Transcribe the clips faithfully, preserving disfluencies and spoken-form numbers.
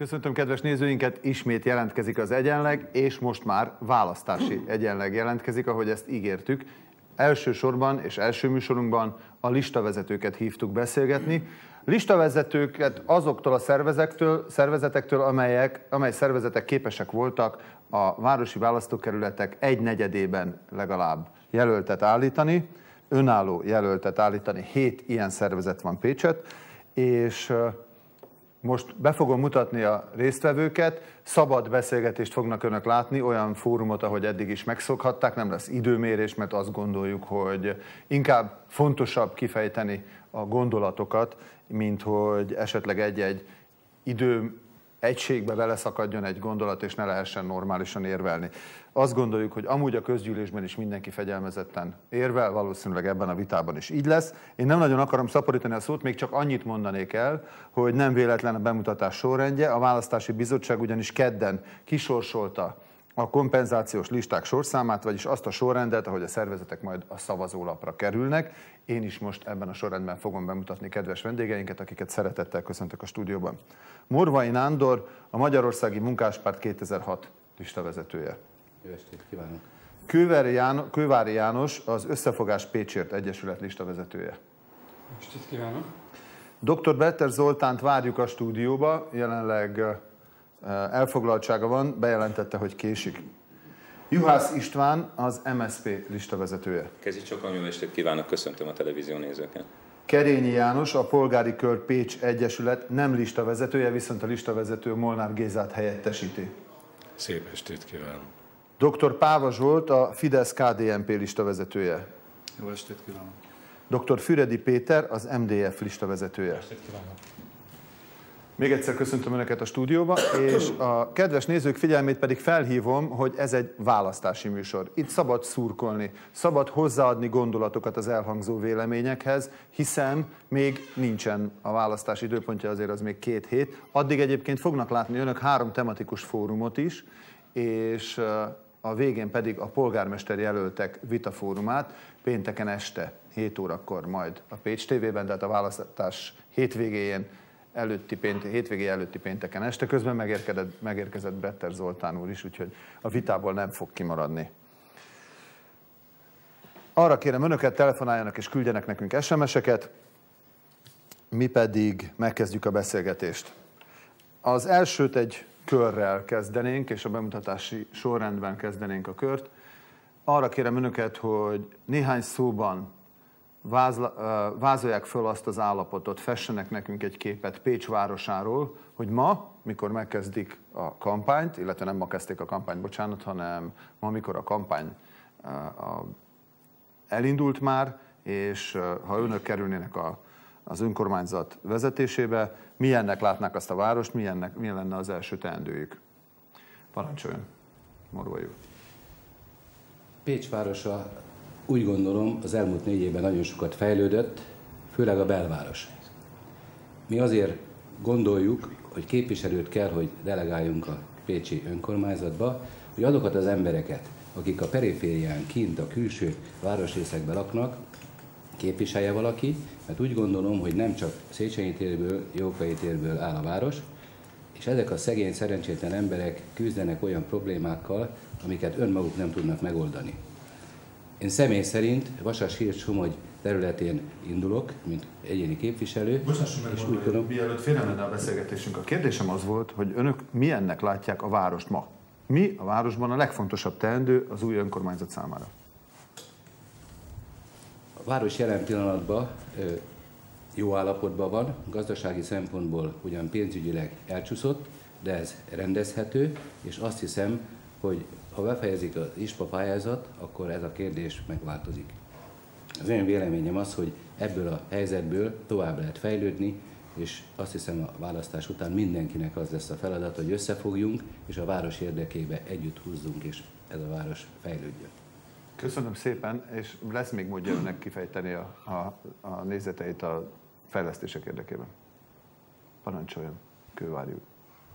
Köszöntöm kedves nézőinket, ismét jelentkezik az egyenleg, és most már választási egyenleg jelentkezik, ahogy ezt ígértük. Elsősorban és első műsorunkban a listavezetőket hívtuk beszélgetni. Listavezetőket azoktól a szervezetektől, szervezetektől amelyek, amely szervezetek képesek voltak a városi választókerületek egynegyedében legalább jelöltet állítani, önálló jelöltet állítani. Hét ilyen szervezet van Pécset, és most be fogom mutatni a résztvevőket, szabad beszélgetést fognak önök látni, olyan fórumot, ahogy eddig is megszokhatták, nem lesz időmérés, mert azt gondoljuk, hogy inkább fontosabb kifejteni a gondolatokat, mint hogy esetleg egy-egy idő egységbe beleszakadjon egy gondolat, és ne lehessen normálisan érvelni. Azt gondoljuk, hogy amúgy a közgyűlésben is mindenki fegyelmezetten érvel, valószínűleg ebben a vitában is így lesz. Én nem nagyon akarom szaporítani a szót, még csak annyit mondanék el, hogy nem véletlen a bemutatás sorrendje. A Választási Bizottság ugyanis kedden kisorsolta a kompenzációs listák sorszámát, vagyis azt a sorrendet, ahogy a szervezetek majd a szavazólapra kerülnek. Én is most ebben a sorrendben fogom bemutatni kedves vendégeinket, akiket szeretettel köszöntök a stúdióban. Morvai Nándor, a Magyarországi Munkáspárt kétezer-hat listavezetője. Jó estét kívánok! Kővári János, Kővári János, az Összefogás Pécsért Egyesület listavezetője. Jó estét kívánok! doktor Better Zoltánt várjuk a stúdióba, jelenleg elfoglaltsága van, bejelentette, hogy késik. Juhász István, az em es zé pé listavezetője. Kezi csokon, jó estét kívánok, köszöntöm a televízió nézőket. Kerényi János, a Polgári Kör Pécs Egyesület nem listavezetője, viszont a listavezető Molnár Gézát helyettesíti. Szép estét kívánok! doktor Páva Zsolt, a Fidesz-ká dé en pé listavezetője. Jó estét kívánok! doktor Füredi Péter, az em dé ef listavezetője. Jó estét kívánok! Még egyszer köszöntöm Önöket a stúdióba, és a kedves nézők figyelmét pedig felhívom, hogy ez egy választási műsor. Itt szabad szurkolni, szabad hozzáadni gondolatokat az elhangzó véleményekhez, hiszen még nincsen a választás időpontja, azért az még két hét. Addig egyébként fognak látni Önök három tematikus fórumot is, és a végén pedig a polgármester jelöltek vitafórumát pénteken este hét órakor majd a Pécs tévében, tehát a választás hétvégén előtti péntek, hétvégé előtti pénteken este. Közben megérkezett, megérkezett Better Zoltán úr is, úgyhogy a vitából nem fog kimaradni. Arra kérem Önöket, telefonáljanak és küldjenek nekünk es em es-eket, mi pedig megkezdjük a beszélgetést. Az elsőt egy körrel kezdenénk, és a bemutatási sorrendben kezdenénk a kört. Arra kérem Önöket, hogy néhány szóban Vázla, vázolják föl azt az állapotot, fessenek nekünk egy képet Pécs városáról, hogy ma, mikor megkezdik a kampányt, illetve nem ma kezdték a kampányt, bocsánat, hanem ma, mikor a kampány elindult már, és ha Önök kerülnének a, az önkormányzat vezetésébe, milyennek látnák azt a várost, milyennek, milyen lenne az első teendőjük? Parancsoljon, Morvai úr. Pécs városa, úgy gondolom, az elmúlt négy évben nagyon sokat fejlődött, főleg a belváros. Mi azért gondoljuk, hogy képviselőt kell, hogy delegáljunk a pécsi önkormányzatba, hogy azokat az embereket, akik a periférián, kint, a külső városrészekben laknak, képviselje valaki, mert úgy gondolom, hogy nem csak Széchenyi térből, Jókai térből áll a város, és ezek a szegény, szerencsétlen emberek küzdenek olyan problémákkal, amiket önmaguk nem tudnak megoldani. Én személy szerint Vasas-Hirs-Somogy területén indulok, mint egyéni képviselő. Bocsássuk meg, és úgy gondolom, mielőtt félremenne a beszélgetésünk, a kérdésem az volt, hogy Önök milyennek látják a várost ma? Mi a városban a legfontosabb teendő az új önkormányzat számára? A város jelen pillanatban jó állapotban van, gazdasági szempontból ugyan pénzügyileg elcsúszott, de ez rendezhető, és azt hiszem, hogy ha befejezik az i es pé á pályázat, akkor ez a kérdés megváltozik. Az én véleményem az, hogy ebből a helyzetből tovább lehet fejlődni, és azt hiszem a választás után mindenkinek az lesz a feladat, hogy összefogjunk, és a város érdekébe együtt húzzunk, és ez a város fejlődjön. Köszönöm szépen, és lesz még módja Önnek kifejteni a, a, a nézeteit a fejlesztések érdekében. Parancsoljon, Kővári úr.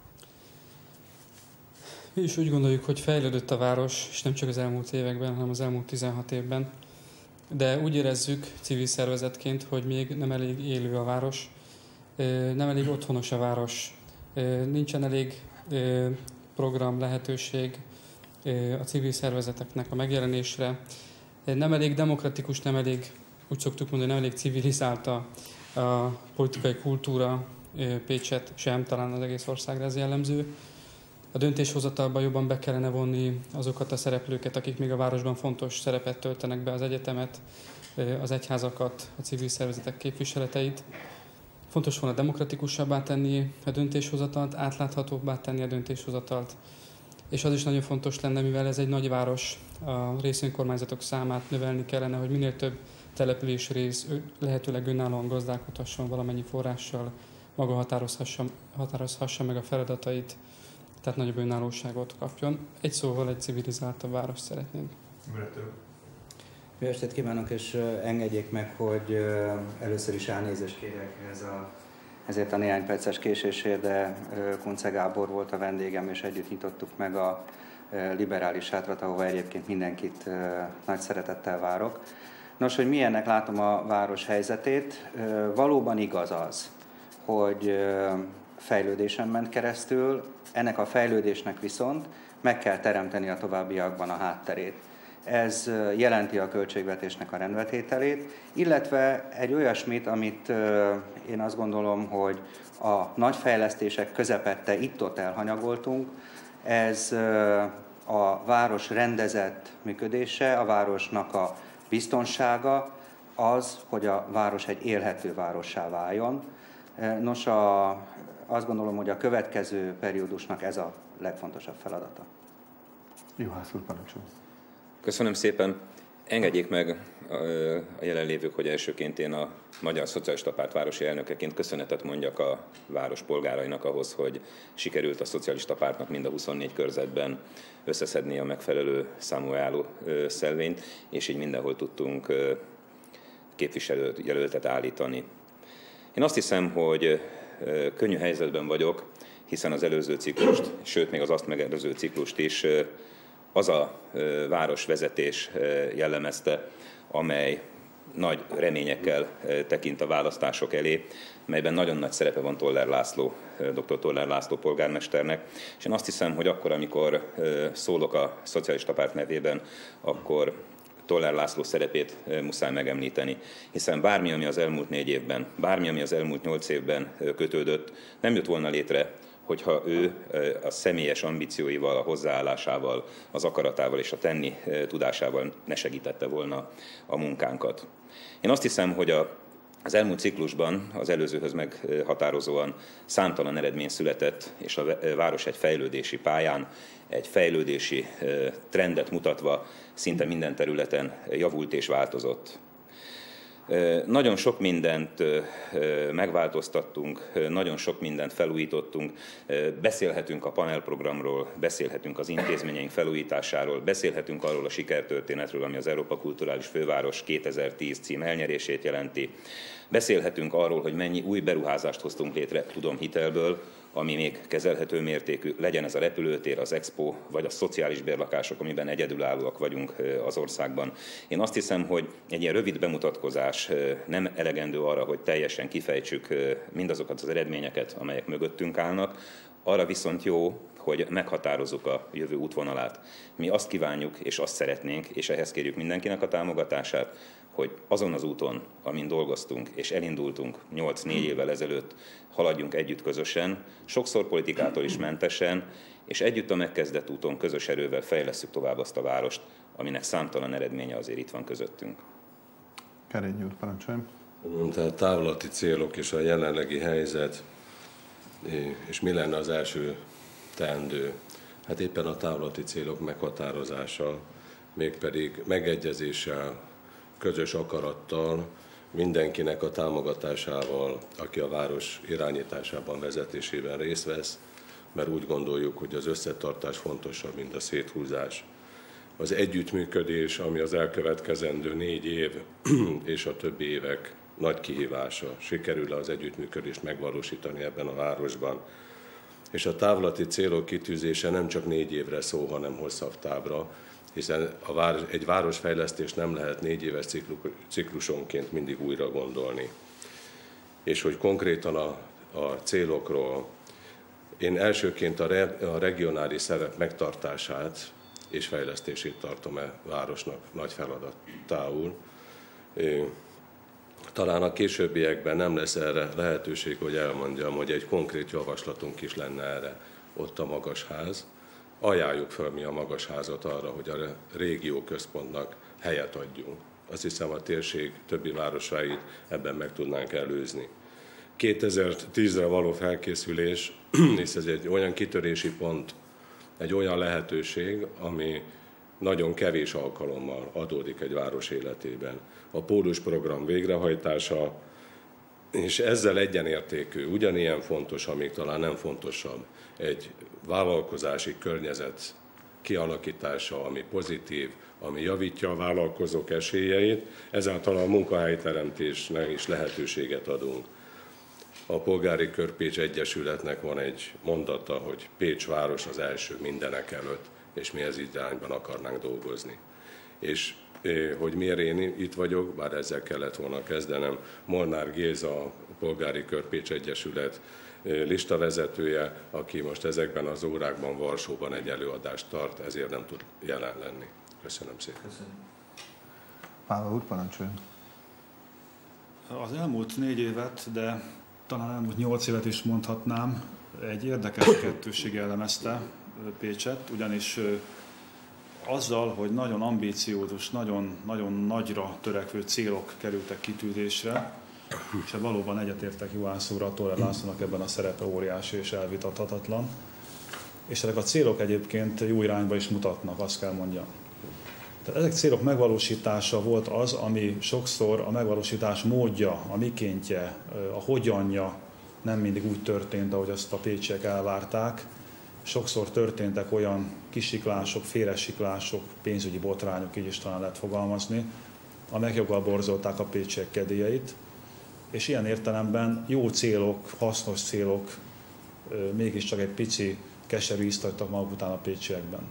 Mi is úgy gondoljuk, hogy fejlődött a város, és nem csak az elmúlt években, hanem az elmúlt tizenhat évben. De úgy érezzük civil szervezetként, hogy még nem elég élő a város, nem elég otthonos a város Nincsen elég program, lehetőség a civil szervezeteknek a megjelenésre. Nem elég demokratikus, nem elég, úgy szoktuk mondani, nem elég civilizált a, a politikai kultúra, Pécset sem, talán az egész országra ez jellemző. A döntéshozatalban jobban be kellene vonni azokat a szereplőket, akik még a városban fontos szerepet töltenek be, az egyetemet, az egyházakat, a civil szervezetek képviseleteit. Fontos volna demokratikusabbá tenni a döntéshozatalt, átláthatóbbá tenni a döntéshozatalt. És az is nagyon fontos lenne, mivel ez egy nagyváros, a részönkormányzatok számát növelni kellene, hogy minél több település rész lehetőleg önállóan gazdálkodhasson valamennyi forrással, maga határozhassa, határozhassa meg a feladatait, tehát nagyobb önállóságot kapjon. Egy szóval egy civilizáltabb város szeretnénk. Jó estét kívánok, és engedjék meg, hogy először is elnézést kérek ez a, ezért a néhány perces késésért, de Kunce Gábor volt a vendégem, és együtt nyitottuk meg a liberális sátrat, ahova egyébként mindenkit nagy szeretettel várok. Nos, hogy milyennek látom a város helyzetét, valóban igaz az, hogy fejlődésen ment keresztül, ennek a fejlődésnek viszont meg kell teremteni a továbbiakban a hátterét. Ez jelenti a költségvetésnek a rendbetételét, illetve egy olyasmit, amit én azt gondolom, hogy a nagy fejlesztések közepette itt-ott elhanyagoltunk, ez a város rendezett működése, a városnak a biztonsága, az, hogy a város egy élhető várossá váljon. Nos, a, azt gondolom, hogy a következő periódusnak ez a legfontosabb feladata. Juhász úr, parancsolj. Köszönöm szépen. Engedjék meg a jelenlévők, hogy elsőként én a Magyar Szocialista Párt városi elnökeként köszönetet mondjak a város polgárainak ahhoz, hogy sikerült a Szocialista Pártnak mind a huszonnégy körzetben összeszedni a megfelelő számú álló szelvényt, és így mindenhol tudtunk képviselőjelöltet állítani. Én azt hiszem, hogy könnyű helyzetben vagyok, hiszen az előző ciklust, sőt még az azt megelőző ciklust is az a városvezetés jellemezte, amely nagy reményekkel tekint a választások elé, melyben nagyon nagy szerepe van Toller László, dr. Toller László polgármesternek. És én azt hiszem, hogy akkor, amikor szólok a Szocialista Párt nevében, akkor Toller László szerepét muszáj megemlíteni, hiszen bármi, ami az elmúlt négy évben, bármi, ami az elmúlt nyolc évben kötődött, nem jött volna létre, hogyha ő a személyes ambícióival, a hozzáállásával, az akaratával és a tenni tudásával ne segítette volna a munkánkat. Én azt hiszem, hogy a, az elmúlt ciklusban az előzőhöz meghatározóan számtalan eredmény született, és a város egy fejlődési pályán, egy fejlődési trendet mutatva szinte minden területen javult és változott. Nagyon sok mindent megváltoztattunk, nagyon sok mindent felújítottunk, beszélhetünk a panelprogramról, beszélhetünk az intézményeink felújításáról, beszélhetünk arról a sikertörténetről, ami az Európa Kulturális Főváros kétezer-tíz cím elnyerését jelenti. Beszélhetünk arról, hogy mennyi új beruházást hoztunk létre tudomhitelből, ami még kezelhető mértékű, legyen ez a repülőtér, az Expo, vagy a szociális bérlakások, amiben egyedülállóak vagyunk az országban. Én azt hiszem, hogy egy ilyen rövid bemutatkozás nem elegendő arra, hogy teljesen kifejtsük mindazokat az eredményeket, amelyek mögöttünk állnak. Arra viszont jó, hogy meghatározzuk a jövő útvonalát. Mi azt kívánjuk, és azt szeretnénk, és ehhez kérjük mindenkinek a támogatását, hogy azon az úton, amin dolgoztunk és elindultunk nyolc-négy évvel ezelőtt, haladjunk együtt közösen, sokszor politikától is mentesen, és együtt a megkezdett úton közös erővel fejlesszük tovább azt a várost, aminek számtalan eredménye azért itt van közöttünk. Kerényi úr, parancsoljon. Tehát távlati célok és a jelenlegi helyzet, és mi lenne az első teendő? Hát éppen a távlati célok meghatározása, mégpedig megegyezéssel, közös akarattal, mindenkinek a támogatásával, aki a város irányításában, vezetésében részt vesz, mert úgy gondoljuk, hogy az összetartás fontosabb, mint a széthúzás. Az együttműködés, ami az elkövetkezendő négy év és a többi évek nagy kihívása. Sikerül-e az együttműködést megvalósítani ebben a városban? És a távlati célok kitűzése nem csak négy évre szól, hanem hosszabb távra, hiszen a város, egy városfejlesztés nem lehet négy éves ciklusonként mindig újra gondolni. És hogy konkrétan a, a célokról Én elsőként a, re, a regionális szerep megtartását és fejlesztését tartom e városnak nagy feladatául. Talán a későbbiekben nem lesz erre lehetőség, hogy elmondjam, hogy egy konkrét javaslatunk is lenne erre, ott a Magasház. Ajánljuk fel mi a Magasházat arra, hogy a régió központnak helyet adjunk. Azt hiszem, a térség többi városáit ebben meg tudnánk előzni. kétezer-tízre való felkészülés, hisz ez egy olyan kitörési pont, egy olyan lehetőség, ami nagyon kevés alkalommal adódik egy város életében. A Pólus program végrehajtása, és ezzel egyenértékű, ugyanilyen fontos, amíg talán nem fontosabb, egy vállalkozási környezet kialakítása, ami pozitív, ami javítja a vállalkozók esélyeit, ezáltal a munkahelyteremtésnek is lehetőséget adunk. A Polgári Kör Pécs Egyesületnek van egy mondata, hogy Pécs város az első mindenek előtt, és mi ez irányban akarnánk dolgozni. És hogy miért én itt vagyok, bár ezzel kellett volna kezdenem, Molnár Géza, a Polgári Kör Pécs Egyesület listavezetője, aki most ezekben az órákban Varsóban egy előadást tart, ezért nem tud jelen lenni. Köszönöm szépen. Köszönöm. Páva úr, parancsoljon. Az elmúlt négy évet, de talán elmúlt nyolc évet is mondhatnám, egy érdekes kettősség jellemezte Pécset, ugyanis azzal, hogy nagyon ambíciózus, nagyon, nagyon nagyra törekvő célok kerültek kitűzésre, és valóban egyetértek Johanszúrral, Toller Lászlónak ebben a szerepe óriási és elvitathatatlan. És ezek a célok egyébként jó irányba is mutatnak, azt kell mondjam. Tehát ezek célok megvalósítása volt az, ami sokszor a megvalósítás módja, a mikéntje, a hogyanja nem mindig úgy történt, ahogy azt a pécsiek elvárták. Sokszor történtek olyan kisiklások, félresiklások, pénzügyi botrányok, így is talán lehet fogalmazni, amelyek joggal borzolták a pécsiek kedélyeit. És ilyen értelemben jó célok, hasznos célok mégiscsak egy pici keserű ízt hagytak maguk után a pécsiekben.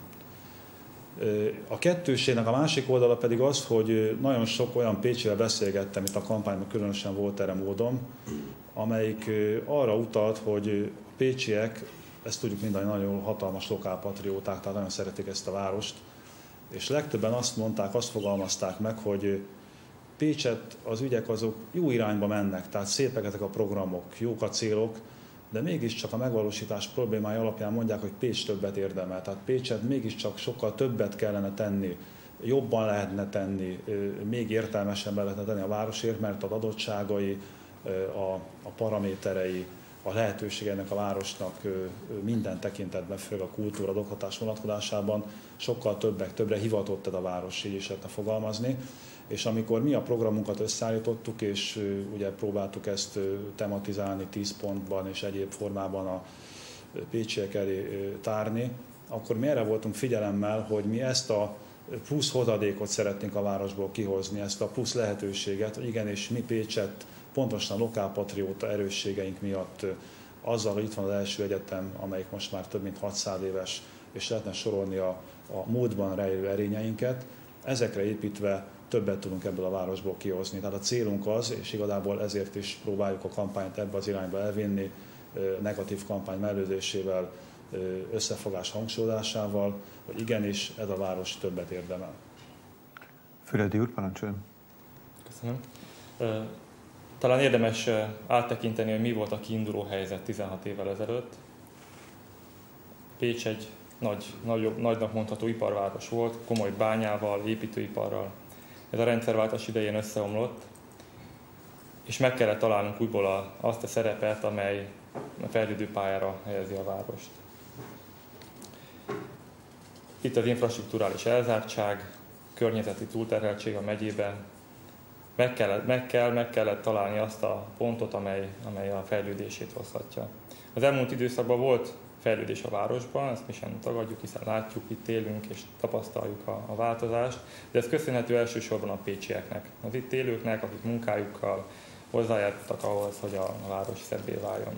A kettősségnek a másik oldala pedig az, hogy nagyon sok olyan pécsivel beszélgettem, itt a kampányban különösen volt erre módom, amelyik arra utalt, hogy a pécsiek, ezt tudjuk mindannyian, nagyon hatalmas lokálpatrióták, tehát nagyon szeretik ezt a várost, és legtöbben azt mondták, azt fogalmazták meg, hogy Pécset az ügyek azok jó irányba mennek, tehát szépek ezek a programok, jók a célok, de mégiscsak a megvalósítás problémája alapján mondják, hogy Pécs többet érdemel. Tehát Pécset mégiscsak sokkal többet kellene tenni, jobban lehetne tenni, még értelmesebben lehetne tenni a városért, mert az adottságai, a, a paraméterei, a lehetőség ennek a városnak minden tekintetben, főleg a kultúra, a oktatás vonatkozásában sokkal többek, többre hivatott ez a város, így is lehetne fogalmazni. És amikor mi a programunkat összeállítottuk, és ugye próbáltuk ezt tematizálni tíz pontban és egyéb formában a pécsiek elé tárni, akkor mi erre voltunk figyelemmel, hogy mi ezt a plusz hozadékot szeretnénk a városból kihozni, ezt a plusz lehetőséget, hogy igenis mi Pécset pontosan lokálpatrióta erősségeink miatt azzal, hogy itt van az első egyetem, amelyik most már több mint hatszáz éves, és lehetne sorolni a, a múltban rejlő erényeinket, ezekre építve többet tudunk ebből a városból kihozni. Tehát a célunk az, és igazából ezért is próbáljuk a kampányt ebbe az irányba elvinni, negatív kampány mellőzésével, összefogás hangsúlyozásával, hogy igenis ez a város többet érdemel. Füredi úr, parancsoljon. Köszönöm. Talán érdemes áttekinteni, hogy mi volt a kiinduló helyzet tizenhat évvel ezelőtt. Pécs egy nagy, nagyobb, nagynak mondható iparváros volt, komoly bányával, építőiparral. Ez a rendszerváltás idején összeomlott, és meg kellett találnunk újból a, azt a szerepet, amely a fejlődő pályára helyezi a várost. Itt az infrastrukturális elzártság, környezeti túlterheltség a megyében. Meg kellett, meg kell, meg kellett találni azt a pontot, amely, amely a fejlődését hozhatja. Az elmúlt időszakban volt fejlődés a városban, ezt mi sem tagadjuk, hiszen látjuk, itt élünk és tapasztaljuk a, a változást, de ez köszönhető elsősorban a pécsieknek, az itt élőknek, akik munkájukkal hozzájárultak ahhoz, hogy a, a város szebbé váljon.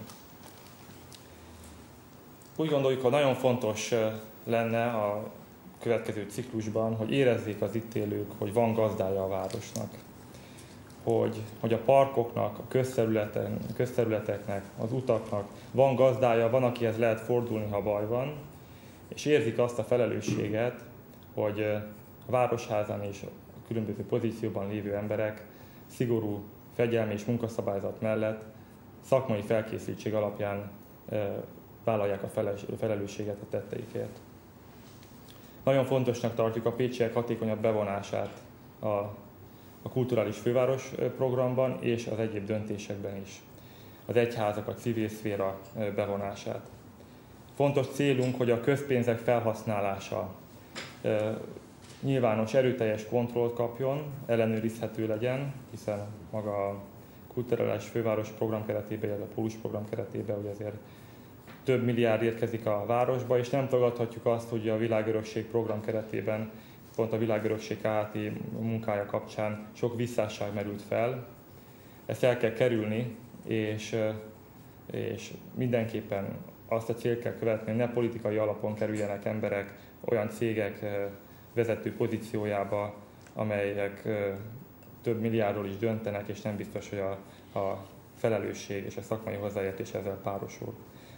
Úgy gondoljuk, hogy nagyon fontos lenne a következő ciklusban, hogy érezzék az itt élők, hogy van gazdája a városnak. hogy, hogy a parkoknak, a közterületen, közterületeknek, az utaknak van gazdája, van, akihez lehet fordulni, ha baj van, és érzik azt a felelősséget, hogy a városházán és a különböző pozícióban lévő emberek szigorú fegyelmi és munkaszabályzat mellett szakmai felkészültség alapján vállalják a felelősséget a tetteikért. Nagyon fontosnak tartjuk a pécsiek hatékonyabb bevonását a, a kulturális főváros programban és az egyéb döntésekben is. Az egyházak, a civil szféra bevonását. Fontos célunk, hogy a közpénzek felhasználása nyilvános, erőteljes kontrollt kapjon, ellenőrizhető legyen, hiszen maga a kulturális főváros program keretében, illetve a Pólus program keretében, hogy azért több milliárd érkezik a városba, és nem tagadhatjuk azt, hogy a Világörökség program keretében, pont a Világörökség ká há té munkája kapcsán sok visszásság merült fel. Ezt el kell kerülni, és, és mindenképpen azt a célt kell követni, hogy ne politikai alapon kerüljenek emberek olyan cégek vezető pozíciójába, amelyek több milliárdról is döntenek, és nem biztos, hogy a, a felelősség és a szakmai hozzáértés ezzel párosul.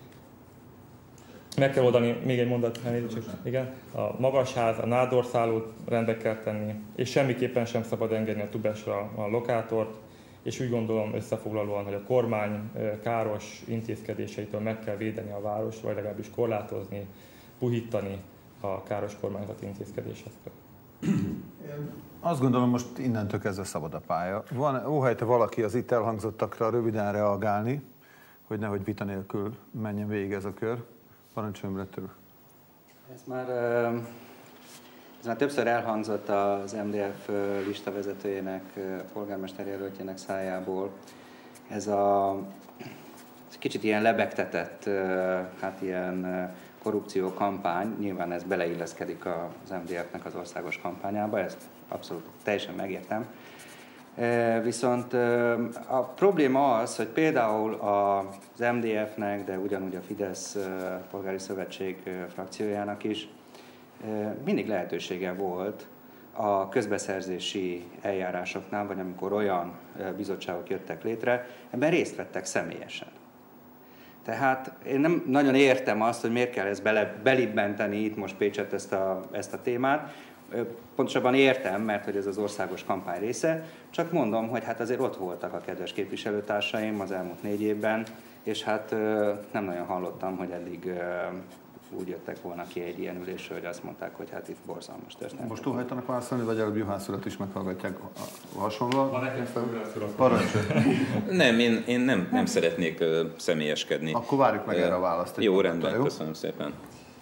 Meg kell oldani, még egy mondat, igen, a magasház, a nádorszállót rendbe kell tenni, és semmiképpen sem szabad engedni a Tubesra a lokátort, és úgy gondolom összefoglalóan, hogy a kormány káros intézkedéseitől meg kell védeni a város, vagy legalábbis korlátozni, puhítani a káros kormányzati intézkedésektől. Azt gondolom, most innentől kezdve szabad a pálya. Van óhajta valaki az itt elhangzottakra röviden reagálni, hogy nehogy vita nélkül menjen végig ez a kör. Parancsoljon, Brettő. Ez már, ez már többször elhangzott az em dé ef listavezetőjének, polgármester jelöltjének szájából. Ez a ez kicsit ilyen lebegtetett, hát ilyen korrupció kampány, nyilván ez beleilleszkedik az em dé ef-nek az országos kampányába, ezt abszolút teljesen megértem. Viszont a probléma az, hogy például az em dé ef-nek, de ugyanúgy a Fidesz Polgári Szövetség frakciójának is mindig lehetősége volt a közbeszerzési eljárásoknál, vagy amikor olyan bizottságok jöttek létre, ebben részt vettek személyesen. Tehát én nem nagyon értem azt, hogy miért kell ezt bele, belibbenteni itt most Pécset ezt a, ezt a témát. Pontosabban értem, mert hogy ez az országos kampány része, csak mondom, hogy hát azért ott voltak a kedves képviselőtársaim az elmúlt négy évben, és hát nem nagyon hallottam, hogy eddig úgy jöttek volna ki egy ilyen ülésről, hogy azt mondták, hogy hát itt borzalmas történet. Most túlhajtanak válaszolni, vagy előbb Juhász urat is meghallgatják hasonlóan? Van nekem Parancsolj. Nem, én, én nem, nem szeretnék uh, személyeskedni. Akkor várjuk meg erre a választ. Jó, rendben, jó? Köszönöm szépen.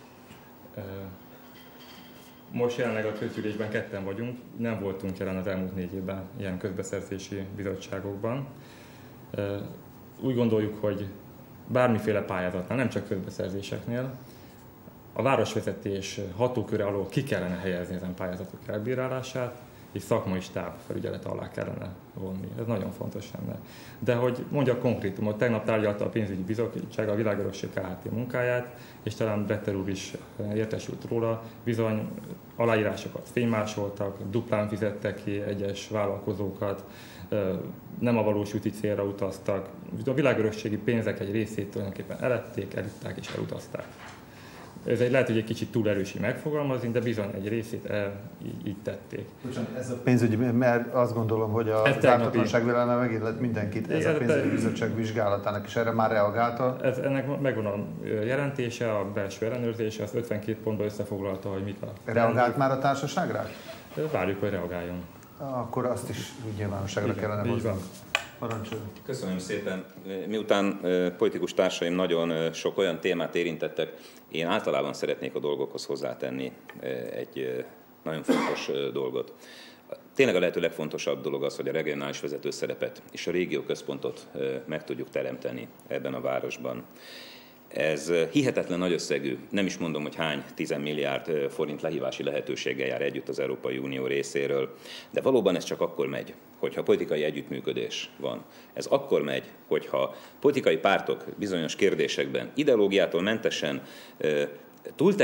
Most jelenleg a közgyűlésben ketten vagyunk, nem voltunk jelen az elmúlt négy évben ilyen közbeszerzési bizottságokban. Úgy gondoljuk, hogy bármiféle pályázatnál, nem csak közbeszerzéseknél, a városvezetés hatóköre alól ki kellene helyezni ezen pályázatok elbírálását, és szakmai stáb felügyelet alá kellene vonni. Ez nagyon fontos lenne. De hogy mondjak konkrétumot, tegnap tárgyalta a pénzügyi bizottság a Világörökség ká há té munkáját, és talán Bretter úr is értesült róla, bizony aláírásokat fénymásoltak, duplán fizettek ki egyes vállalkozókat, nem a valós úti célra utaztak. A világörökségi pénzek egy részét tulajdonképpen elették, elitták és elutazták. Ez egy, lehet, hogy egy kicsit túl erős megfogalmazni, de bizony egy részét el, így, így tették. Bocsánat, ez a pénzügyi, mert azt gondolom, hogy a ártatlanság vélelme megillet mindenkit. Ez a pénzügyi bizottság vizsgálatának is erre már reagálta? Ez, ennek megvan a jelentése, a belső ellenőrzése, az ötvenkét pontban összefoglalta, hogy mit a... Reagált már a társaságra? Várjuk, hogy reagáljon. Akkor azt is úgy nyilvánosságra kellene hozni. Parancsolj. Köszönöm szépen. Miután politikus társaim nagyon sok olyan témát érintettek, én általában szeretnék a dolgokhoz hozzátenni egy nagyon fontos dolgot. Tényleg a lehető legfontosabb dolog az, hogy a regionális vezetőszerepet és a régióközpontot meg tudjuk teremteni ebben a városban. Ez hihetetlen nagy összegű, nem is mondom, hogy hány tízmilliárd forint lehívási lehetőséggel jár együtt az Európai Unió részéről, de valóban ez csak akkor megy, hogyha politikai együttműködés van. Ez akkor megy, hogyha politikai pártok bizonyos kérdésekben ideológiától mentesen túltegyék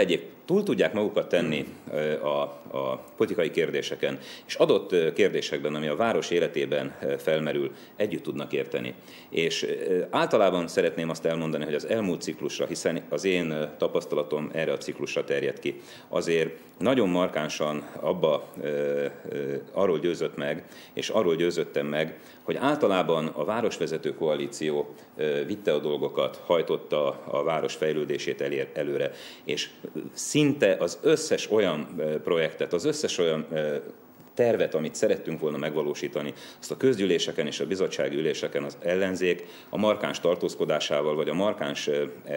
túl tudják magukat tenni a, a politikai kérdéseken, és adott kérdésekben, ami a város életében felmerül, együtt tudnak érteni. És általában szeretném azt elmondani, hogy az elmúlt ciklusra, hiszen az én tapasztalatom erre a ciklusra terjed ki, azért nagyon markánsan abba ö, ö, arról győzött meg, és arról győzöttem meg, hogy általában a városvezető koalíció ö, vitte a dolgokat, hajtotta a város fejlődését elér, előre, és szinte az összes olyan ö, projektet, az összes olyan ö, tervet, amit szerettünk volna megvalósítani, azt a közgyűléseken és a bizottsági üléseken az ellenzék a markáns tartózkodásával, vagy a markáns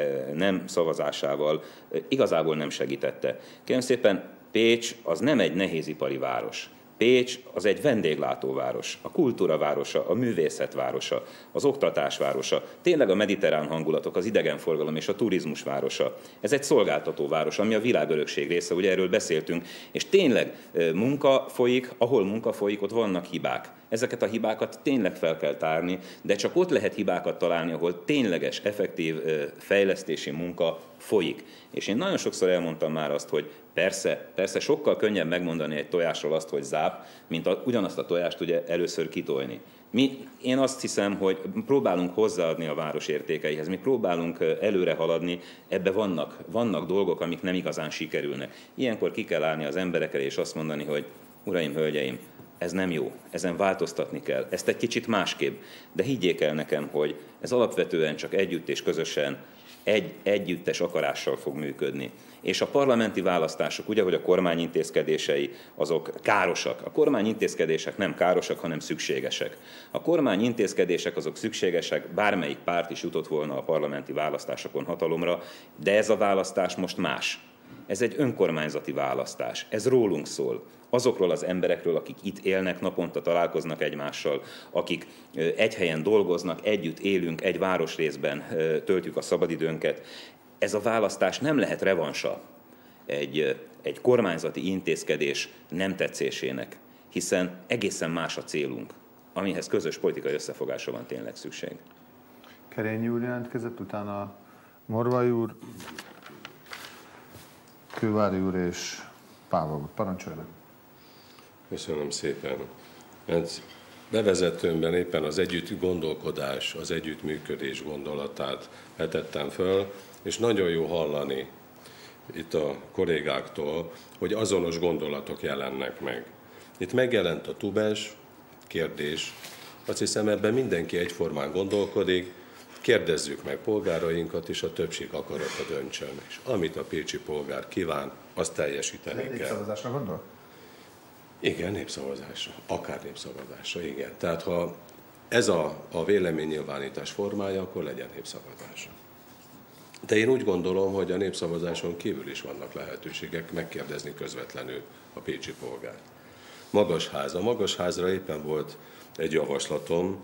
nem szavazásával igazából nem segítette. Kérem szépen, Pécs az nem egy nehézipari város. Pécs az egy vendéglátóváros, a kultúra városa, a művészet városa, az oktatás városa, tényleg a mediterrán hangulatok, az idegenforgalom és a turizmus városa. Ez egy szolgáltató város, ami a világörökség része, ugye erről beszéltünk, és tényleg munka folyik, ahol munka folyik, ott vannak hibák. Ezeket a hibákat tényleg fel kell tárni, de csak ott lehet hibákat találni, ahol tényleges, effektív fejlesztési munka folyik. És én nagyon sokszor elmondtam már azt, hogy persze, persze sokkal könnyebb megmondani egy tojásról azt, hogy záp, mint a, ugyanazt a tojást ugye először kitolni. Mi, én azt hiszem, hogy próbálunk hozzáadni a város értékeihez, mi próbálunk előre haladni, ebbe vannak, vannak dolgok, amik nem igazán sikerülnek. Ilyenkor ki kell állni az emberekre és azt mondani, hogy uraim, hölgyeim, ez nem jó, ezen változtatni kell, ezt egy kicsit másképp, de higgyék el nekem, hogy ez alapvetően csak együtt és közösen, egy, együttes akarással fog működni. És a parlamenti választások, ugye, hogy a kormány intézkedései azok károsak. A kormány intézkedések nem károsak, hanem szükségesek. A kormány intézkedések azok szükségesek, bármelyik párt is jutott volna a parlamenti választásokon hatalomra, de ez a választás most más. Ez egy önkormányzati választás, ez rólunk szól. Azokról az emberekről, akik itt élnek, naponta találkoznak egymással, akik egy helyen dolgoznak, együtt élünk, egy városrészben töltjük a szabadidőnket. Ez a választás nem lehet revansa egy, egy kormányzati intézkedés nem tetszésének, hiszen egészen más a célunk, amihez közös politikai összefogásra van tényleg szükség. Kerényi úr jelentkezett, utána Morvai úr, Kővári úr és Páva úr. Parancsoljanak! Köszönöm szépen. Ez bevezetőmben éppen az együtt gondolkodás, az együttműködés gondolatát vetettem föl, és nagyon jó hallani itt a kollégáktól, hogy azonos gondolatok jelennek meg. Itt megjelent a tubes kérdés, azt hiszem ebben mindenki egyformán gondolkodik, kérdezzük meg polgárainkat, és a többség akarata döntsön. És amit a pécsi polgár kíván, azt teljesíteni kell. Népszavazásra gondol? Igen, népszavazásra. Akár népszavazásra, igen. Tehát ha ez a, a véleménynyilvánítás formája, akkor legyen népszavazásra. De én úgy gondolom, hogy a népszavazáson kívül is vannak lehetőségek megkérdezni közvetlenül a pécsi polgárt. Magasház. A Magasházra éppen volt egy javaslatom.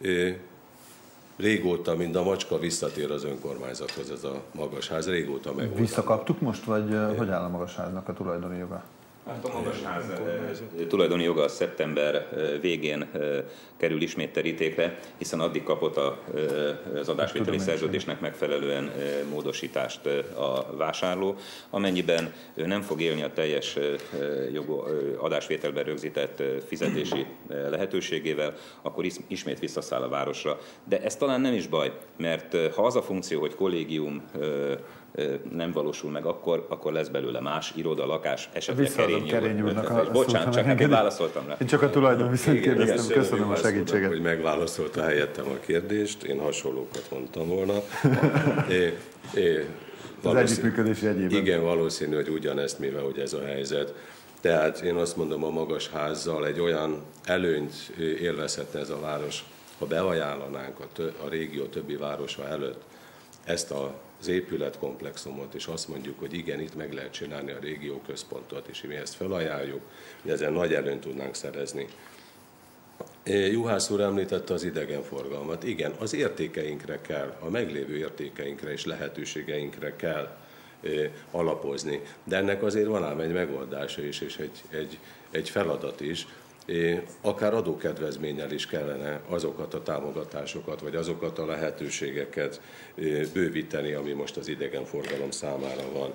Régóta, mind a macska visszatér az önkormányzathoz ez a Magasház. Régóta megvolt. Visszakaptuk most, vagy é. hogy áll a Magasháznak a tulajdoni joga? Hát a Magasház tulajdoni joga szeptember végén kerül ismét terítékre, hiszen addig kapott a, az adásvételi szerződésnek megfelelően módosítást a vásárló. Amennyiben ő nem fog élni a teljes jogú adásvételben rögzített fizetési lehetőségével, akkor ismét visszaszáll a városra. De ez talán nem is baj, mert ha az a funkció, hogy kollégium nem valósul meg, akkor, akkor lesz belőle más iroda, lakás, esetleg Kerény, Kerény úrnak a Bocsánat, csak nem válaszoltam rá. Én csak a tulajdon viszont kérdeztem, köszönöm a segítséget. Hogy megválaszolta helyettem a kérdést, én hasonlókat mondtam volna. é, é, az együttműködési egyében. Igen, valószínű, hogy ugyanezt, mivel hogy ez a helyzet. Tehát én azt mondom, a Magasházzal egy olyan előnyt élvezhetne ez a város, ha beajánlanánk a, tö- a régió többi városa előtt ezt a az épületkomplexumot, és azt mondjuk, hogy igen, itt meg lehet csinálni a régió központot, és mi ezt felajánljuk, hogy ezen nagy előnyt tudnánk szerezni. Juhász úr említette az idegenforgalmat. Igen, az értékeinkre kell, a meglévő értékeinkre és lehetőségeinkre kell alapozni. De ennek azért van ám egy megoldása is, és egy, egy, egy feladat is. Akár adókedvezménnyel is kellene azokat a támogatásokat, vagy azokat a lehetőségeket bővíteni, ami most az idegenforgalom számára van.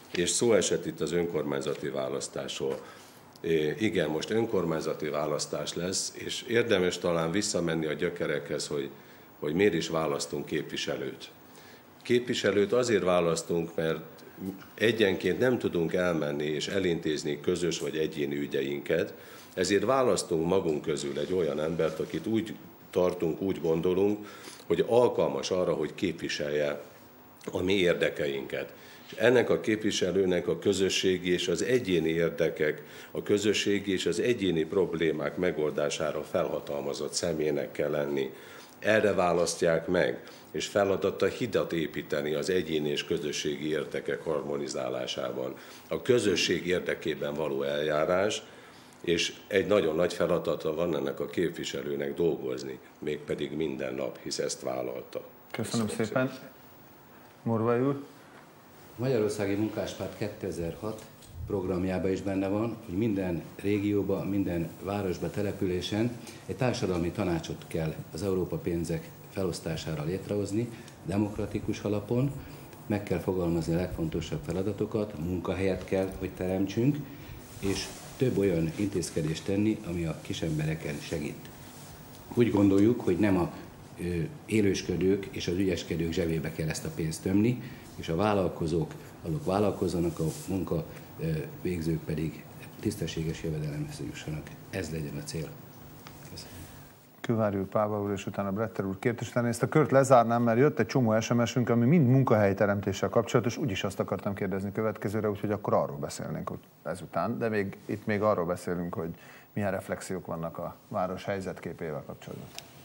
És szó esett itt az önkormányzati választásról. Igen, most önkormányzati választás lesz, és érdemes talán visszamenni a gyökerekhez, hogy, hogy miért is választunk képviselőt. Képviselőt azért választunk, mert egyenként nem tudunk elmenni és elintézni közös vagy egyéni ügyeinket, ezért választunk magunk közül egy olyan embert, akit úgy tartunk, úgy gondolunk, hogy alkalmas arra, hogy képviselje a mi érdekeinket. És ennek a képviselőnek a közösségi és az egyéni érdekek, a közösségi és az egyéni problémák megoldására felhatalmazott személynek kell lenni. Erre választják meg, és feladata hidat építeni az egyéni és közösségi érdekek harmonizálásában. A közösség érdekében való eljárás, és egy nagyon nagy feladata van ennek a képviselőnek dolgozni, mégpedig minden nap, hisz ezt vállalta. Köszönöm, Köszönöm szépen. szépen. Morvai úr. Magyarországi Munkáspárt kétezer-hat programjában is benne van, hogy minden régióban, minden városban, településen egy társadalmi tanácsot kell az Európa pénzek felosztására létrehozni, demokratikus alapon, meg kell fogalmazni a legfontosabb feladatokat, munkahelyet kell, hogy teremtsünk, és több olyan intézkedést tenni, ami a kisembereken segít. Úgy gondoljuk, hogy nem a élősködők és az ügyeskedők zsebébe kell ezt a pénzt tömni, és a vállalkozók, azok vállalkozzanak, a munkavégzők pedig tisztességes jövedelemhez jussanak. Ez legyen a cél. Köszönöm. Kővári úr, Páva úr és utána Bretter úr kért, és utána ezt a kört lezárnám, mert jött egy csomó es em es-ünk, ami mind munkahelyteremtéssel kapcsolatos, úgyis azt akartam kérdezni következőre, úgyhogy akkor arról beszélnénk ezután, de még, itt még arról beszélünk, hogy milyen reflexiók vannak a város helyzetképével kapcsolatban.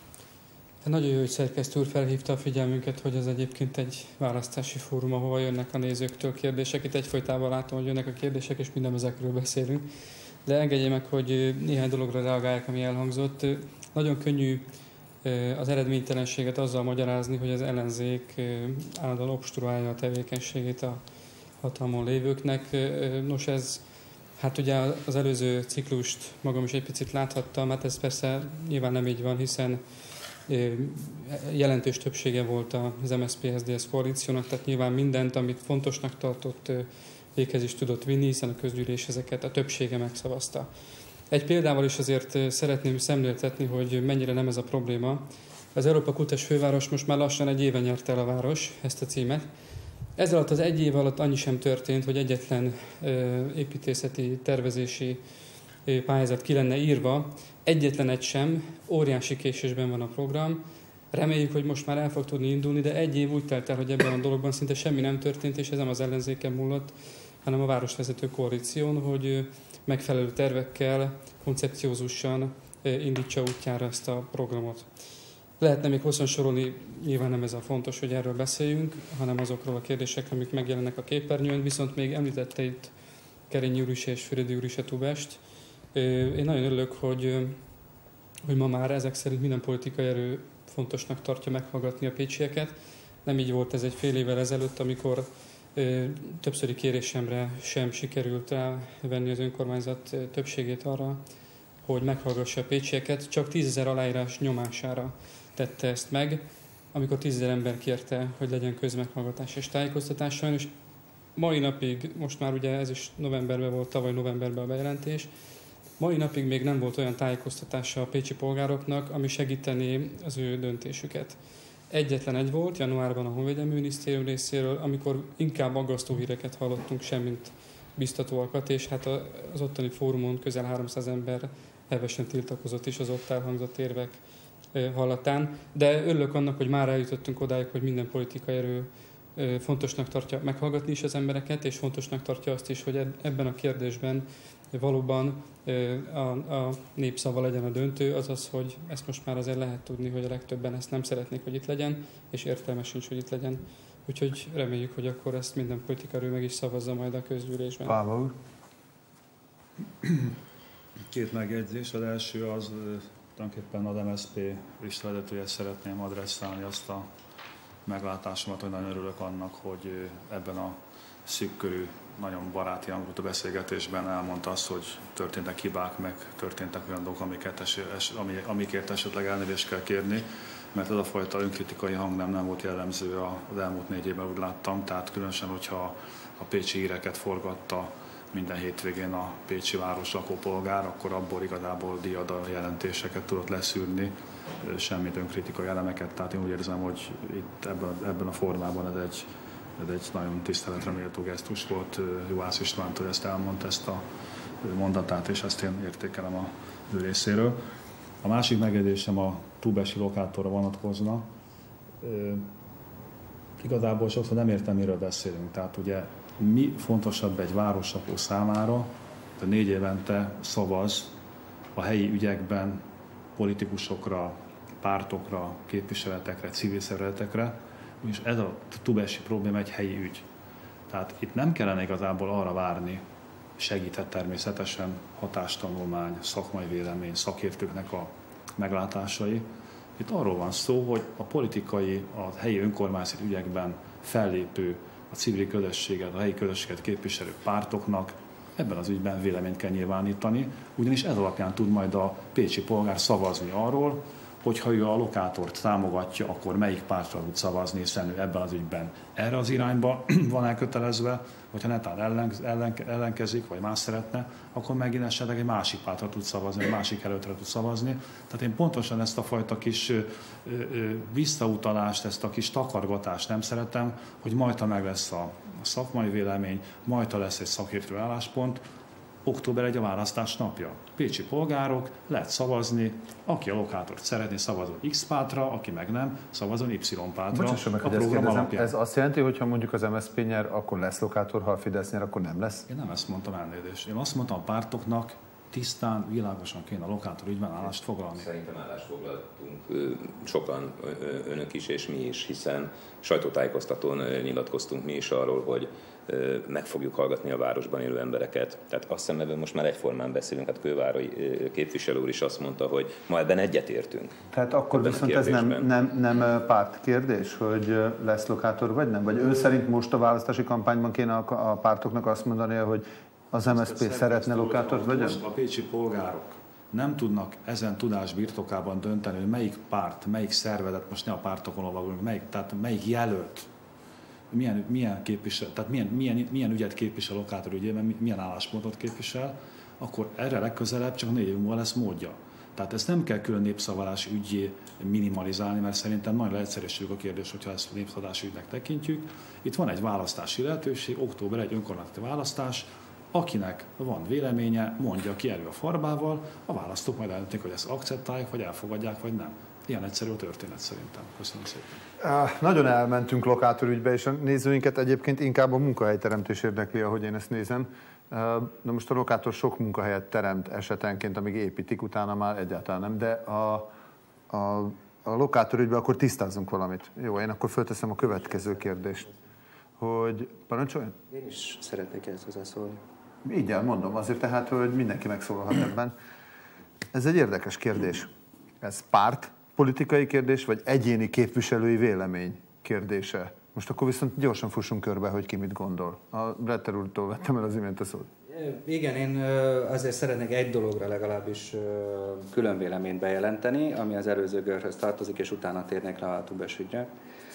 Nagyon jó, hogy szerkesztő úr felhívta a figyelmünket, hogy ez egyébként egy választási fórum, ahova jönnek a nézőktől kérdések. Itt egyfolytában látom, hogy jönnek a kérdések, és minden ezekről beszélünk. De engedje meg, hogy néhány dologra reagáljak, ami elhangzott. Nagyon könnyű az eredménytelenséget azzal magyarázni, hogy az ellenzék állandóan obstruálja a tevékenységét a hatalmon lévőknek. Nos, ez hát ugye az előző ciklust magam is egy picit láthattam, hát ez persze nyilván nem így van, hiszen jelentős többsége volt az em es zé pé es zé dé es koalíciónak, tehát nyilván mindent, amit fontosnak tartott, véghez is tudott vinni, hiszen a közgyűlés ezeket a többsége megszavazta. Egy példával is azért szeretném szemléltetni, hogy mennyire nem ez a probléma. Az Európa Kutes főváros most már lassan egy éve nyerte el a város ezt a címet. Ez alatt az egy év alatt annyi sem történt, hogy egyetlen építészeti, tervezési pályázat ki lenne írva, egyetlen egy sem, óriási késésben van a program. Reméljük, hogy most már el fog tudni indulni, de egy év úgy telt el, hogy ebben a dologban szinte semmi nem történt, és ez nem az ellenzéken múlott, hanem a városvezető koalíción, hogy megfelelő tervekkel, koncepciózusan indítsa útjára ezt a programot. Lehetne még hosszan sorolni, nyilván nem ez a fontos, hogy erről beszéljünk, hanem azokról a kérdésekről, amik megjelennek a képernyőn, viszont még említette itt Kerényi úr is és Füredi úr is a Tubest. Én nagyon örülök, hogy, hogy ma már ezek szerint minden politikai erő fontosnak tartja meghallgatni a pécsieket. Nem így volt ez egy fél évvel ezelőtt, amikor többszöri kérésemre sem sikerült rávenni az önkormányzat többségét arra, hogy meghallgassa a pécsieket. Csak tízezer aláírás nyomására tette ezt meg, amikor tízezer ember kérte, hogy legyen közmeghallgatás és tájékoztatás. Sajnos mai napig, most már ugye ez is novemberben volt, tavaly novemberben a bejelentés, mai napig még nem volt olyan tájékoztatása a pécsi polgároknak, ami segítené az ő döntésüket. Egyetlen egy volt, januárban a Honvédelmi Minisztérium részéről, amikor inkább aggasztó híreket hallottunk, semmint biztatóakat, és hát az ottani fórumon közel háromszáz ember hevesen tiltakozott is az ott elhangzott érvek hallatán. De örülök annak, hogy már eljutottunk odáig, hogy minden politikai erő fontosnak tartja meghallgatni is az embereket, és fontosnak tartja azt is, hogy ebben a kérdésben valóban a, a népszava legyen a döntő, azaz, hogy ezt most már azért lehet tudni, hogy a legtöbben ezt nem szeretnék, hogy itt legyen, és értelme sincs, hogy itt legyen. Úgyhogy reméljük, hogy akkor ezt minden politikai erő meg is szavazza majd a közgyűlésben. Páva úr. Két megjegyzés. Az első az tulajdonképpen az em es zé pé listavezetője szeretném adresszálni azt a meglátásomat, hogy nagyon örülök annak, hogy ebben a szűkkörű, nagyon baráti hangultó beszélgetésben elmondta azt, hogy történtek hibák, meg történtek olyan dolgok, amiket es, amikért esetleg elnézést kell kérni. mert ez a fajta önkritikai hang nem, nem volt jellemző az elmúlt négy évben, úgy láttam, tehát különösen, hogyha a pécsi híreket forgatta minden hétvégén a pécsi város lakópolgár, akkor abból igazából diada jelentéseket tudott leszűrni, semmit önkritikai elemeket, tehát én úgy érzem, hogy itt ebben, ebben a formában ez egy, ez egy nagyon tiszteletre méltó gesztus volt Juhász Istvántól, ezt elmondta, ezt a mondatát, és ezt én értékelem a ő részéről. A másik megjegyzésem a túlbesi lokátorra vonatkozna. Igazából sokszor nem értem, miről beszélünk. Tehát ugye mi fontosabb egy városlakó számára, hogy négy évente szavaz a helyi ügyekben politikusokra, pártokra, képviseletekre, civil szervezetekre, és ez a túlbesi probléma egy helyi ügy. Tehát itt nem kellene igazából arra várni, segíthet természetesen hatástanulmány, szakmai vélemény, szakértőknek a meglátásai. Itt arról van szó, hogy a politikai, a helyi önkormányzati ügyekben fellépő, a civil közösséget, a helyi közösséget képviselő pártoknak ebben az ügyben véleményt kell nyilvánítani, ugyanis ez alapján tud majd a pécsi polgár szavazni arról, hogyha ő a lokátort támogatja, akkor melyik pártra tud szavazni, hiszen ő ebben az ügyben erre az irányba van elkötelezve, hogyha netán ellen, ellen, ellenkezik, vagy más szeretne, akkor megint esetleg egy másik pártra tud szavazni, egy másik előttre tud szavazni. Tehát én pontosan ezt a fajta kis ö, ö, visszautalást, ezt a kis takargatást nem szeretem, hogy majd meg lesz a, a szakmai vélemény, majd lesz egy szakértő álláspont. Október elseje a választás napja. Pécsi polgárok, lehet szavazni, aki a lokátort szeretné, szavazon X pártra, aki meg nem, szavazon Y pártra. Bocsásson meg, a hogy ezt program kérdezem, alapján. ez azt jelenti, hogy ha mondjuk az em es zé pé nyer, akkor lesz lokátor, ha a Fidesz nyer, akkor nem lesz? Én nem ezt mondtam, elnézést. Én azt mondtam, a pártoknak tisztán, világosan kéne a lokátor ügyben állást foglalni. Szerintem állást foglaltunk sokan, önök is és mi is, hiszen sajtótájékoztatón nyilatkoztunk mi is arról, hogy meg fogjuk hallgatni a városban élő embereket. Tehát azt hiszem, ebben most már egyformán beszélünk, hát Kővári képviselő úr is azt mondta, hogy ma ebben egyetértünk. Tehát akkor viszont ez nem, nem, nem pártkérdés, hogy lesz lokátor vagy nem? Vagy ő szerint most a választási kampányban kéne a pártoknak azt mondania, hogy az em es zé pé szeretne lokátort vagy? A pécsi polgárok nem tudnak ezen tudás birtokában dönteni, hogy melyik párt, melyik szervezet, most ne a pártokon lovagolunk, melyik, tehát melyik jelölt, milyen, milyen, képvisel, tehát milyen, milyen, milyen ügyet képvisel a lokátor ügyében, milyen álláspontot képvisel, akkor erre legközelebb csak négy év múlva lesz módja. Tehát ezt nem kell külön népszavazási ügyé minimalizálni, mert szerintem nagyon leegyszerűsítjük a kérdést, hogyha ezt népszavazási ügynek tekintjük. Itt van egy választási lehetőség, október egy önkormányzati választás, akinek van véleménye, mondja ki elő a farbával, a választók majd eldöntik, hogy ezt akceptálják, vagy elfogadják, vagy nem. Ilyen egyszerű a történet szerintem. Köszönöm szépen. Uh, nagyon elmentünk lokátorügybe, és a nézőinket egyébként inkább a munkahelyteremtés érdekli, ahogy én ezt nézem. Uh, de most a lokátor sok munkahelyet teremt esetenként, amíg építik, utána már egyáltalán nem, de a, a, a lokátorügybe akkor tisztázzunk valamit. Jó, én akkor fölteszem a következő kérdést. Hogy parancsoljon? Én is szeretnék ezt hozzászólni. Így mondom, azért tehát, hogy mindenki megszólalhat ebben. Ez egy érdekes kérdés. Ez párt politikai kérdés, vagy egyéni képviselői vélemény kérdése? Most akkor viszont gyorsan fussunk körbe, hogy ki mit gondol. A Bretter úrtól vettem el az imént a szót. Igen, én azért szeretnék egy dologra legalábbis külön véleményt bejelenteni, ami az előző görhöz tartozik, és utána térnek rá a Tubes ügyre.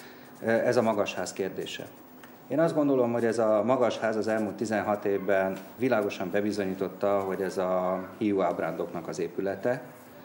Ez a magasház kérdése. Én azt gondolom, hogy ez a magasház az elmúlt tizenhat évben világosan bebizonyította, hogy ez a hiú ábrándoknak az épülete.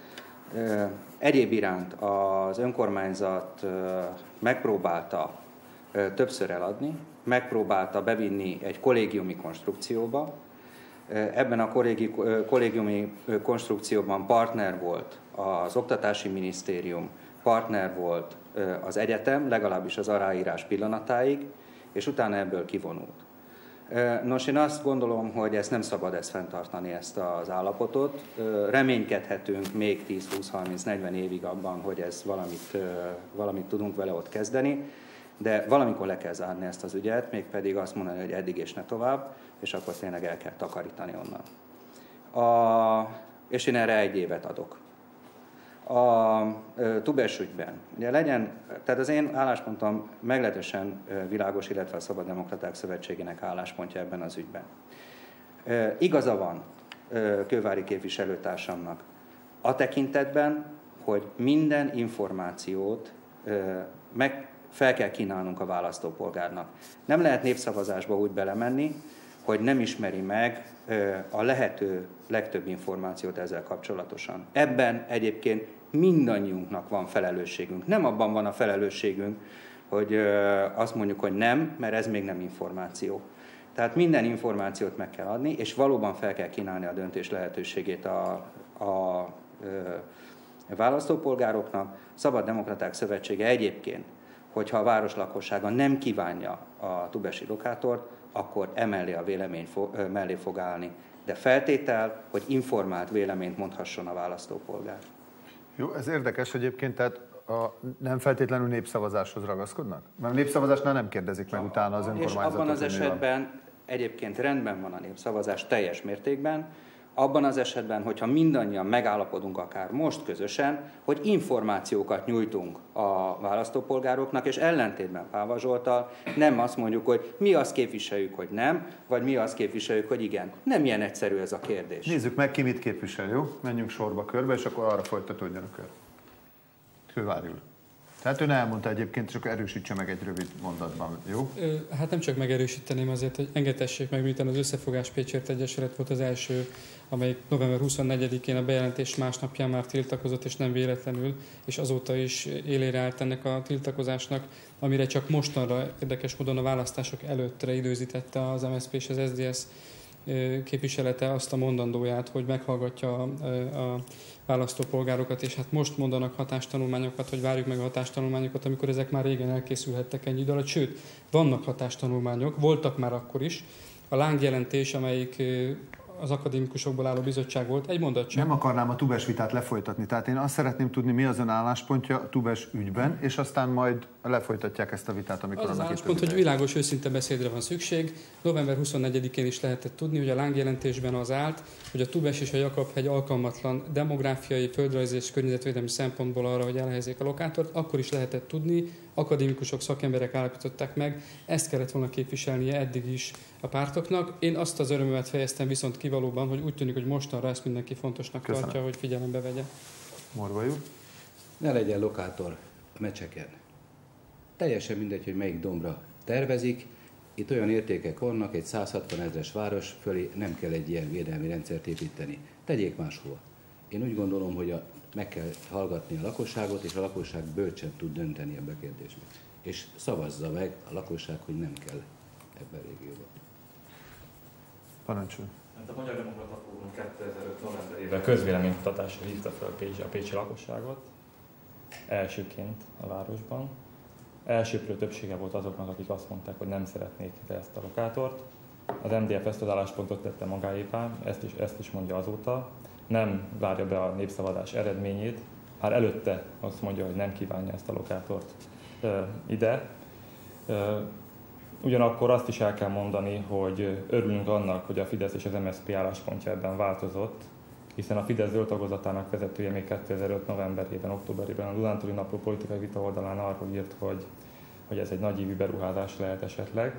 Egyéb iránt az önkormányzat megpróbálta többször eladni, megpróbálta bevinni egy kollégiumi konstrukcióba. Ebben a kollégiumi konstrukcióban partner volt az Oktatási Minisztérium, partner volt az egyetem, legalábbis az aláírás pillanatáig, és utána ebből kivonult. Nos, én azt gondolom, hogy ezt nem szabad ezt fenntartani, ezt az állapotot. Reménykedhetünk még tíz, húsz, harminc, negyven évig abban, hogy ez valamit, valamit tudunk vele ott kezdeni, de valamikor le kell zárni ezt az ügyet, mégpedig azt mondani, hogy eddig és ne tovább, és akkor tényleg el kell takarítani onnan. A, és én erre egy évet adok. A Tubes ügyben, ugye legyen, tehát az én álláspontom meglehetősen világos, illetve a Szabaddemokraták Szövetségének álláspontja ebben az ügyben. Igaza van Kővári képviselőtársamnak a tekintetben, hogy minden információt meg fel kell kínálnunk a választópolgárnak. Nem lehet népszavazásba úgy belemenni, hogy nem ismeri meg a lehető legtöbb információt ezzel kapcsolatosan. Ebben egyébként mindannyiunknak van felelősségünk. Nem abban van a felelősségünk, hogy azt mondjuk, hogy nem, mert ez még nem információ. Tehát minden információt meg kell adni, és valóban fel kell kínálni a döntés lehetőségét a, a, a választópolgároknak. Szabad Demokraták Szövetsége egyébként, hogyha a város lakossága nem kívánja a tubesi lokátort, akkor emellé a vélemény fo- mellé fog állni. De feltétel, hogy informált véleményt mondhasson a választópolgár. Jó, ez érdekes egyébként, tehát a, nem feltétlenül népszavazáshoz ragaszkodnak? Mert a népszavazásnál nem kérdezik meg utána az önkormányzatot. És abban az esetben egyébként rendben van a népszavazás teljes mértékben, abban az esetben, hogyha mindannyian megállapodunk akár most közösen, hogy információkat nyújtunk a választópolgároknak, és ellentétben Páva Zsolttal nem azt mondjuk, hogy mi azt képviseljük, hogy nem, vagy mi azt képviseljük, hogy igen. Nem ilyen egyszerű ez a kérdés. Nézzük meg, ki mit képvisel, jó? Menjünk sorba körbe, és akkor arra folytatódjon a kör. Kővári úr. Tehát ön elmondta egyébként, csak erősítse meg egy rövid mondatban, jó? Hát nem csak megerősíteném azért, hogy engedhessék meg, miután az Összefogás Pécsért Egyesület volt az első, amelyik november huszonnegyedikén a bejelentés másnapján már tiltakozott, és nem véletlenül, és azóta is élére állt ennek a tiltakozásnak, amire csak mostanra érdekes módon a választások előttre időzítette az em es zé pé és az es zé dé es képviselete azt a mondandóját, hogy meghallgatja a, a választópolgárokat, és hát most mondanak hatástanulmányokat, hogy várjuk meg a hatástanulmányokat, amikor ezek már régen elkészülhettek ennyi idő alatt. Sőt, vannak hatástanulmányok, voltak már akkor is. A lángjelentés, amelyik az akadémikusokból álló bizottság volt, egy mondat sem. Nem akarnám a Tubes vitát lefolytatni, tehát én azt szeretném tudni, mi az ön álláspontja a Tubes ügyben, és aztán majd lefolytatják ezt a vitát, amikor az annak az álláspont, hogy világos, őszinte beszédre van szükség. november huszonnegyedikén is lehetett tudni, hogy a lángjelentésben az állt, hogy a Tubes és a Jakab-hegy alkalmatlan demográfiai, földrajzi és környezetvédelmi szempontból arra, hogy elhelyezzék a lokátort. Akkor is lehetett tudni, akadémikusok, szakemberek állapították meg, ezt kellett volna képviselnie eddig is a pártoknak. Én azt az örömömet fejeztem viszont kivalóban, hogy úgy tűnik, hogy mostanra ezt mindenki fontosnak Köszönöm. tartja, hogy figyelembe vegye. Morvai úr? Ne legyen lokátor a mecseken. Teljesen mindegy, hogy melyik dombra tervezik. Itt olyan értékek vannak, egy száz hatvan ezres város fölé nem kell egy ilyen védelmi rendszert építeni. Tegyék máshova. Én úgy gondolom, hogy a, meg kell hallgatni a lakosságot, és a lakosság bölcsen tud dönteni ebbe a kérdésben. És szavazza meg a lakosság, hogy nem kell ebben a régióban. Parancsolj. Hát a Magyar Demokrata Fórum kétezer-öt novemberében közvéleménykutatásra hívta fel a pécsi, a pécsi lakosságot, elsőként a városban. Elsőprő többsége volt azoknak, akik azt mondták, hogy nem szeretnék ide ezt a lokátort. Az em dé ef ezt az álláspontot tette magáévá, ezt is, ezt is mondja azóta. Nem várja be a népszavazás eredményét, már előtte azt mondja, hogy nem kívánja ezt a lokátort ö, ide. Ö, Ugyanakkor azt is el kell mondani, hogy örülünk annak, hogy a Fidesz és az em es zé pé álláspontja ebben változott, hiszen a Fidesz zöld tagozatának vezetője még kétezer-öt novemberében, októberében a Dunántúli Napló politikai vita oldalán arról írt, hogy, hogy ez egy nagyívű beruházás lehet esetleg.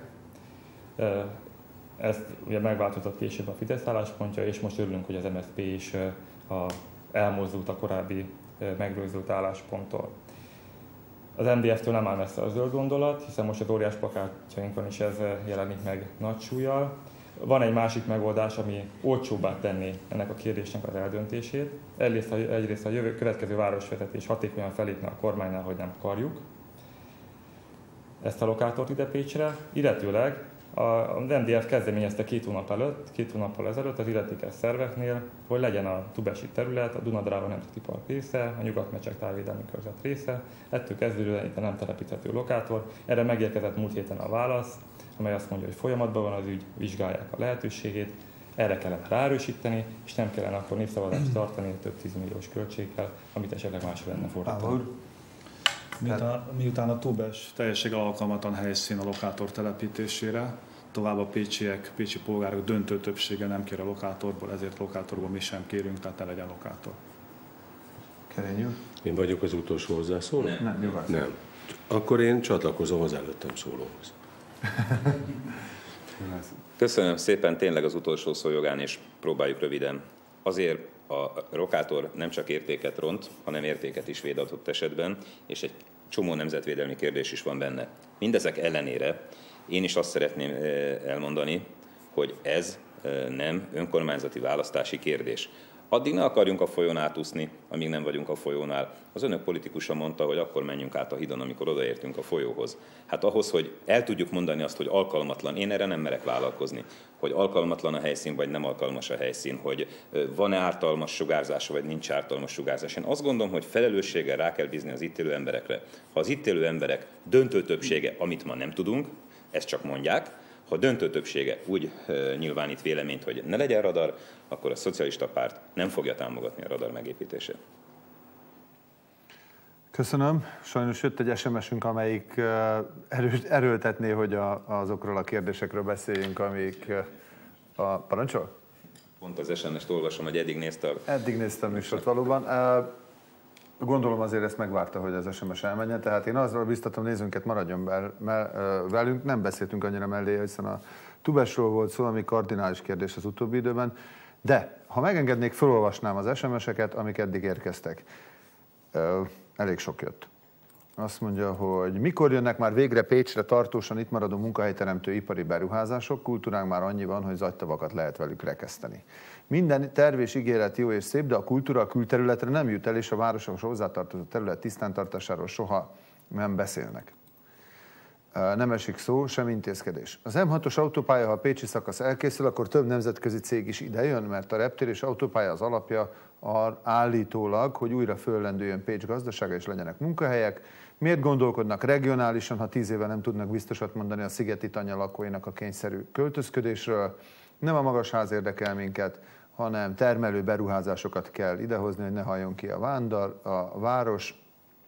Ezt ugye megváltozott később a Fidesz álláspontja, és most örülünk, hogy az em es zé pé is a, elmozdult a korábbi megrögzült állásponttól. Az em dé ef-től nem áll messze a zöld gondolat, hiszen most az óriás plakátjainkon is ez jelenik meg nagy súllyal. Van egy másik megoldás, ami olcsóbbá tenné ennek a kérdésnek az eldöntését. Egyrészt a, egyrészt a jövő, következő városvezetés hatékonyan felépne a kormánynál, hogy nem akarjuk ezt a lokátort ide Pécsre, illetőleg az em dé ef kezdeményezte két hónap előtt, két hónappal ezelőtt az illetékes szerveknél, hogy legyen a tubesi terület, a Duna-Dráva Nemzeti Park része, a Nyugat-Mecsek Tájvédelmi Körzet része, ettől kezdődően itt a nem telepíthető lokátor. Erre megérkezett múlt héten a válasz, amely azt mondja, hogy folyamatban van az ügy, vizsgálják a lehetőségét, erre kellene ráerősíteni, és nem kellene akkor népszavazást tartani több tízmilliós költséggel, amit esetleg másra lenne fordítani. Miután, miután a Tubes teljességgel alkalmatlan helyszín a lokátor telepítésére, tovább a pécsiek, pécsi polgárok döntő többsége nem kér a lokátorból, ezért lokátorból mi sem kérünk, tehát ne legyen lokátor. Kerényű? Én vagyok az utolsó hozzászóló? Nem, nem, nyugodtan. Nem. Akkor én csatlakozom az előttem szólóhoz. Köszönöm szépen, tényleg az utolsó szó jogán, és próbáljuk röviden azért a Rokátor nem csak értéket ront, hanem értéket is véd adott esetben, és egy csomó nemzetvédelmi kérdés is van benne. Mindezek ellenére én is azt szeretném elmondani, hogy ez nem önkormányzati választási kérdés. Addig ne akarjunk a folyón átúszni, amíg nem vagyunk a folyónál. Az önök politikusa mondta, hogy akkor menjünk át a hídon, amikor odaértünk a folyóhoz. Hát ahhoz, hogy el tudjuk mondani azt, hogy alkalmatlan, én erre nem merek vállalkozni, hogy alkalmatlan a helyszín, vagy nem alkalmas a helyszín, hogy van-e ártalmas sugárzása, vagy nincs ártalmas sugárzás. Én azt gondolom, hogy felelősséggel rá kell bízni az itt élő emberekre. Ha az itt élő emberek döntő többsége, amit ma nem tudunk, ezt csak mondják, ha döntő többsége úgy e, nyilvánít véleményt, hogy ne legyen radar, akkor a szocialista párt nem fogja támogatni a radar megépítését. Köszönöm. Sajnos jött egy es em es-ünk, amelyik erő, erőltetné, hogy a, azokról a kérdésekről beszéljünk, amik a... Parancsol? Pont az es em es-t olvasom, hogy eddig nézte a... Eddig néztem műsort valóban. Gondolom azért ezt megvárta, hogy az es em es elmenjen, tehát én azról biztatom nézőnket, maradjon be, me, velünk, nem beszéltünk annyira mellé, hiszen a Tubesról volt szó, ami kardinális kérdés az utóbbi időben, de ha megengednék, felolvasnám az es em es-eket, amik eddig érkeztek. Elég sok jött. Azt mondja, hogy mikor jönnek már végre Pécsre tartósan itt maradó munkahelyteremtő ipari beruházások, kultúránk már annyi van, hogy zagytavakat lehet velük rekeszteni. Minden terv és ígéret jó és szép, de a kultúra a külterületre nem jut el, és a városokhoz hozzátartozó terület tisztántartásáról soha nem beszélnek. Nem esik szó, sem intézkedés. Az em hatos autópálya, ha a pécsi szakasz elkészül, akkor több nemzetközi cég is idejön, mert a reptér és autópálya az alapja állítólag, hogy újra föllendüljön Pécs gazdasága és legyenek munkahelyek. Miért gondolkodnak regionálisan, ha tíz éve nem tudnak biztosat mondani a Szigeti Tanya lakóinak a kényszerű költözködésről? Nem a magas ház érdekel minket, hanem termelő beruházásokat kell idehozni, hogy ne halljon ki a vándor, a város.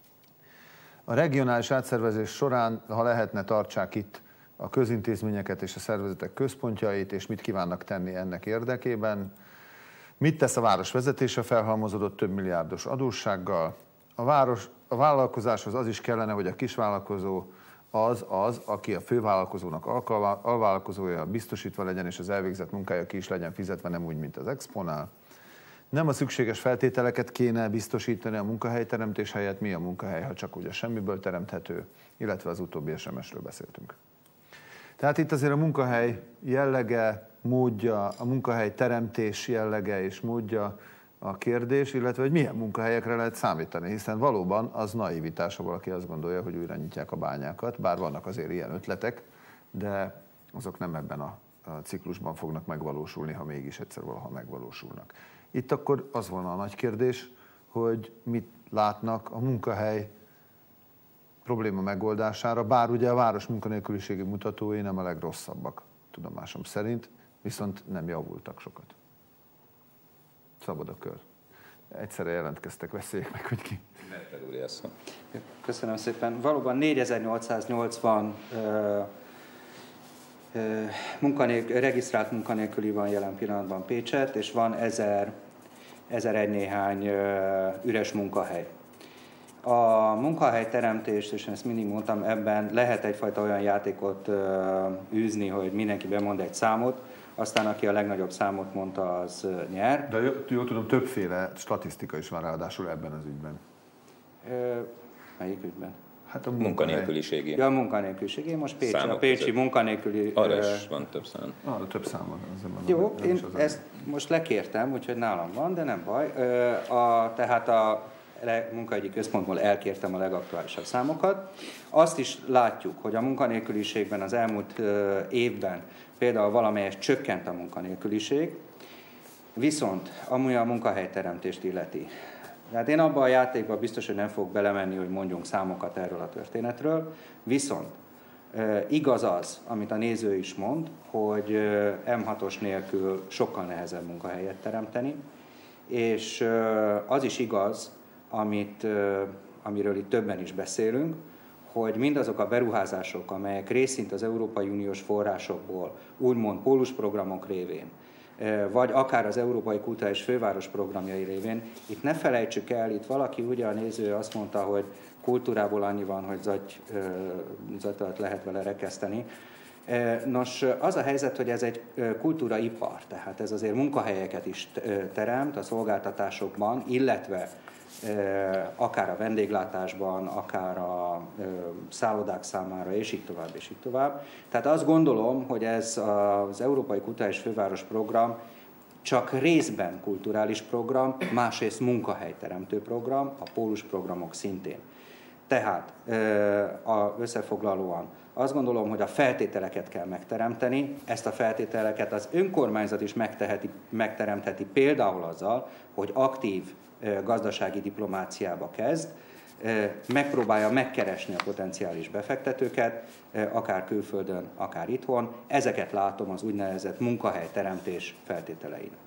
A regionális átszervezés során, ha lehetne, tartsák itt a közintézményeket és a szervezetek központjait, és mit kívánnak tenni ennek érdekében. Mit tesz a város vezetése felhalmozódott több milliárdos adóssággal? A, város, a vállalkozáshoz az is kellene, hogy a kisvállalkozó az az, aki a fővállalkozónak alvállalkozója, biztosítva legyen, és az elvégzett munkája ki is legyen fizetve, nem úgy, mint az Exponál. Nem a szükséges feltételeket kéne biztosítani a munkahelyteremtés helyett, mi a munkahely, ha csak ugye semmiből teremthető, illetve az utóbbi es em es-ről beszéltünk. Tehát itt azért a munkahely jellege, módja, a munkahely teremtés jellege és módja a kérdés, illetve hogy milyen munkahelyekre lehet számítani, hiszen valóban az naivitás, ha valaki azt gondolja, hogy újra nyitják a bányákat, bár vannak azért ilyen ötletek, de azok nem ebben a ciklusban fognak megvalósulni, ha mégis egyszer valaha megvalósulnak. Itt akkor az volna a nagy kérdés, hogy mit látnak a munkahely probléma megoldására, bár ugye a város munkanélküliségi mutatói nem a legrosszabbak, tudomásom szerint, viszont nem javultak sokat. Szabad a kör. Egyszerre jelentkeztek, beszéljék meg, hogy ki. Köszönöm szépen. Valóban négyezer-nyolcszáznyolcvan ö, ö, munkanék, regisztrált munkanélküli van jelen pillanatban Pécset, és van ezer, ezer néhány ö, üres munkahely. A munkahelyteremtést, és ezt mindig mondtam, ebben lehet egyfajta olyan játékot ö, űzni, hogy mindenki bemond egy számot, aztán aki a legnagyobb számot mondta, az nyer. De jól tudom, többféle statisztika is van ráadásul ebben az ügyben. Ö, melyik ügyben? Hát a munkanélküliségi. Ja, a munkanélküliségi. Most Pécs, a pécsi között. Munkanélküli... Arra is van több szám. Arra több szám van. Jó, én ezt most lekértem, úgyhogy nálam van, de nem baj. A, tehát a munkaügyi központból elkértem a legaktuálisabb számokat. Azt is látjuk, hogy a munkanélküliségben az elmúlt évben például valamelyest csökkent a munkanélküliség, viszont amúgy a munkahelyteremtést illeti. Tehát én abban a játékban biztos, hogy nem fogok belemenni, hogy mondjunk számokat erről a történetről, viszont e, igaz az, amit a néző is mond, hogy em hatos nélkül sokkal nehezebb munkahelyet teremteni, és e, az is igaz, amit, e, amiről itt többen is beszélünk, hogy mindazok a beruházások, amelyek részint az Európai Uniós forrásokból, úgymond pólusprogramok révén, vagy akár az Európai Kulturális Főváros programjai révén, itt ne felejtsük el, itt valaki, ugye a néző azt mondta, hogy kultúrából annyi van, hogy zagy, zagyat lehet vele rekeszteni. Nos, az a helyzet, hogy ez egy kultúraipar, tehát ez azért munkahelyeket is teremt a szolgáltatásokban, illetve akár a vendéglátásban, akár a szállodák számára, és így tovább, és így tovább. Tehát azt gondolom, hogy ez az Európai Kulturális Főváros Program csak részben kulturális program, másrészt munkahelyteremtő program, a pólus programok szintén. Tehát a, összefoglalóan azt gondolom, hogy a feltételeket kell megteremteni, ezt a feltételeket az önkormányzat is megteheti, megteremtheti például azzal, hogy aktív gazdasági diplomáciába kezd, megpróbálja megkeresni a potenciális befektetőket, akár külföldön, akár itthon. Ezeket látom az úgynevezett munkahelyteremtés feltételeinek.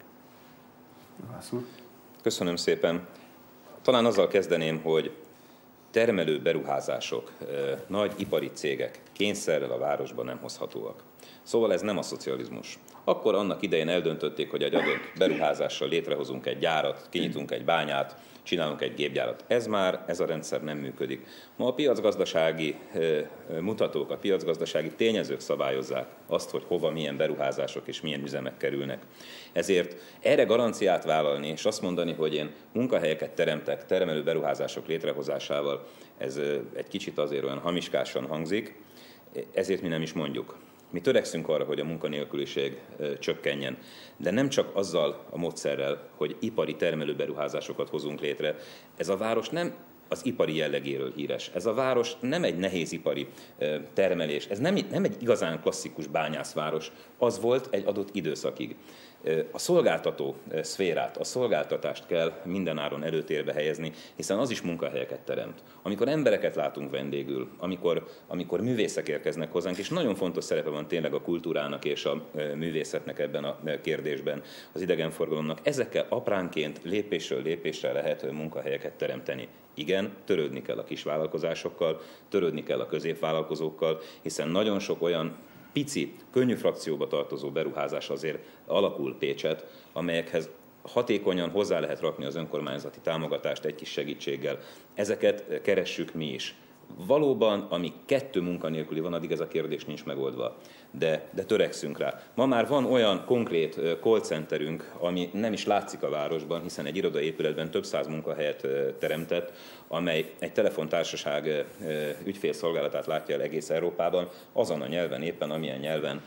Köszönöm szépen. Talán azzal kezdeném, hogy termelő beruházások, nagy ipari cégek kényszerrel a városba nem hozhatóak. Szóval ez nem a szocializmus. Akkor annak idején eldöntötték, hogy egy adott beruházással létrehozunk egy gyárat, kinyitunk egy bányát, csinálunk egy gépgyárat. Ez már, ez a rendszer nem működik. Ma a piacgazdasági mutatók, a piacgazdasági tényezők szabályozzák azt, hogy hova milyen beruházások és milyen üzemek kerülnek. Ezért erre garanciát vállalni, és azt mondani, hogy én munkahelyeket teremtek termelő beruházások létrehozásával, ez egy kicsit azért olyan hamiskásan hangzik, ezért mi nem is mondjuk. Mi törekszünk arra, hogy a munkanélküliség csökkenjen, de nem csak azzal a módszerrel, hogy ipari termelőberuházásokat hozunk létre. Ez a város nem az ipari jellegéről híres. Ez a város nem egy nehézipari termelés, ez nem, nem egy igazán klasszikus bányászváros, az volt egy adott időszakig. A szolgáltató szférát, a szolgáltatást kell mindenáron előtérbe helyezni, hiszen az is munkahelyeket teremt. Amikor embereket látunk vendégül, amikor, amikor művészek érkeznek hozzánk, és nagyon fontos szerepe van tényleg a kultúrának és a művészetnek ebben a kérdésben, az idegenforgalomnak, ezekkel apránként lépésről lépésre lehet munkahelyeket teremteni. Igen, törődni kell a kisvállalkozásokkal, törődni kell a középvállalkozókkal, hiszen nagyon sok olyan pici, könnyű frakcióba tartozó beruházás azért alakul Pécset, amelyekhez hatékonyan hozzá lehet rakni az önkormányzati támogatást egy kis segítséggel. Ezeket keressük mi is. Valóban, amíg kettő munkanélküli van, addig ez a kérdés nincs megoldva, de, de törekszünk rá. Ma már van olyan konkrét call centerünk, ami nem is látszik a városban, hiszen egy irodaépületben több száz munkahelyet teremtett, amely egy telefontársaság ügyfélszolgálatát látja el egész Európában, azon a nyelven éppen, amilyen nyelven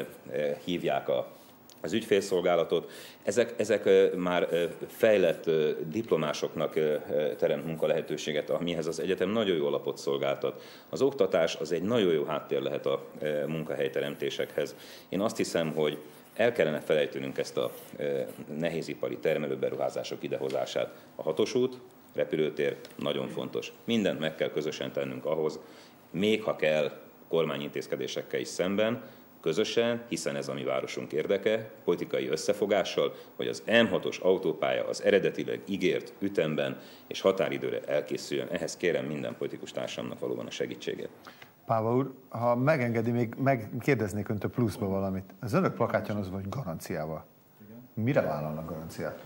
hívják a az ügyfélszolgálatot. Ezek, ezek már fejlett diplomásoknak teremt munkalehetőséget, amihez az egyetem nagyon jó alapot szolgáltat. Az oktatás az egy nagyon jó háttér lehet a munkahelyteremtésekhez. Én azt hiszem, hogy el kellene felejtenünk ezt a nehézipari termelőberuházások idehozását. A hatos út, repülőtér nagyon fontos. Mindent meg kell közösen tennünk ahhoz, még ha kell kormányintézkedésekkel is szemben, közösen, hiszen ez a mi városunk érdeke, politikai összefogással, hogy az M hatos autópálya az eredetileg ígért ütemben és határidőre elkészüljön. Ehhez kérem minden politikus társamnak valóban a segítségét. Páva úr, ha megengedi, még megkérdeznék öntől pluszba valamit. Az önök plakátján az vagy garanciával. Mire vállalnak garanciát?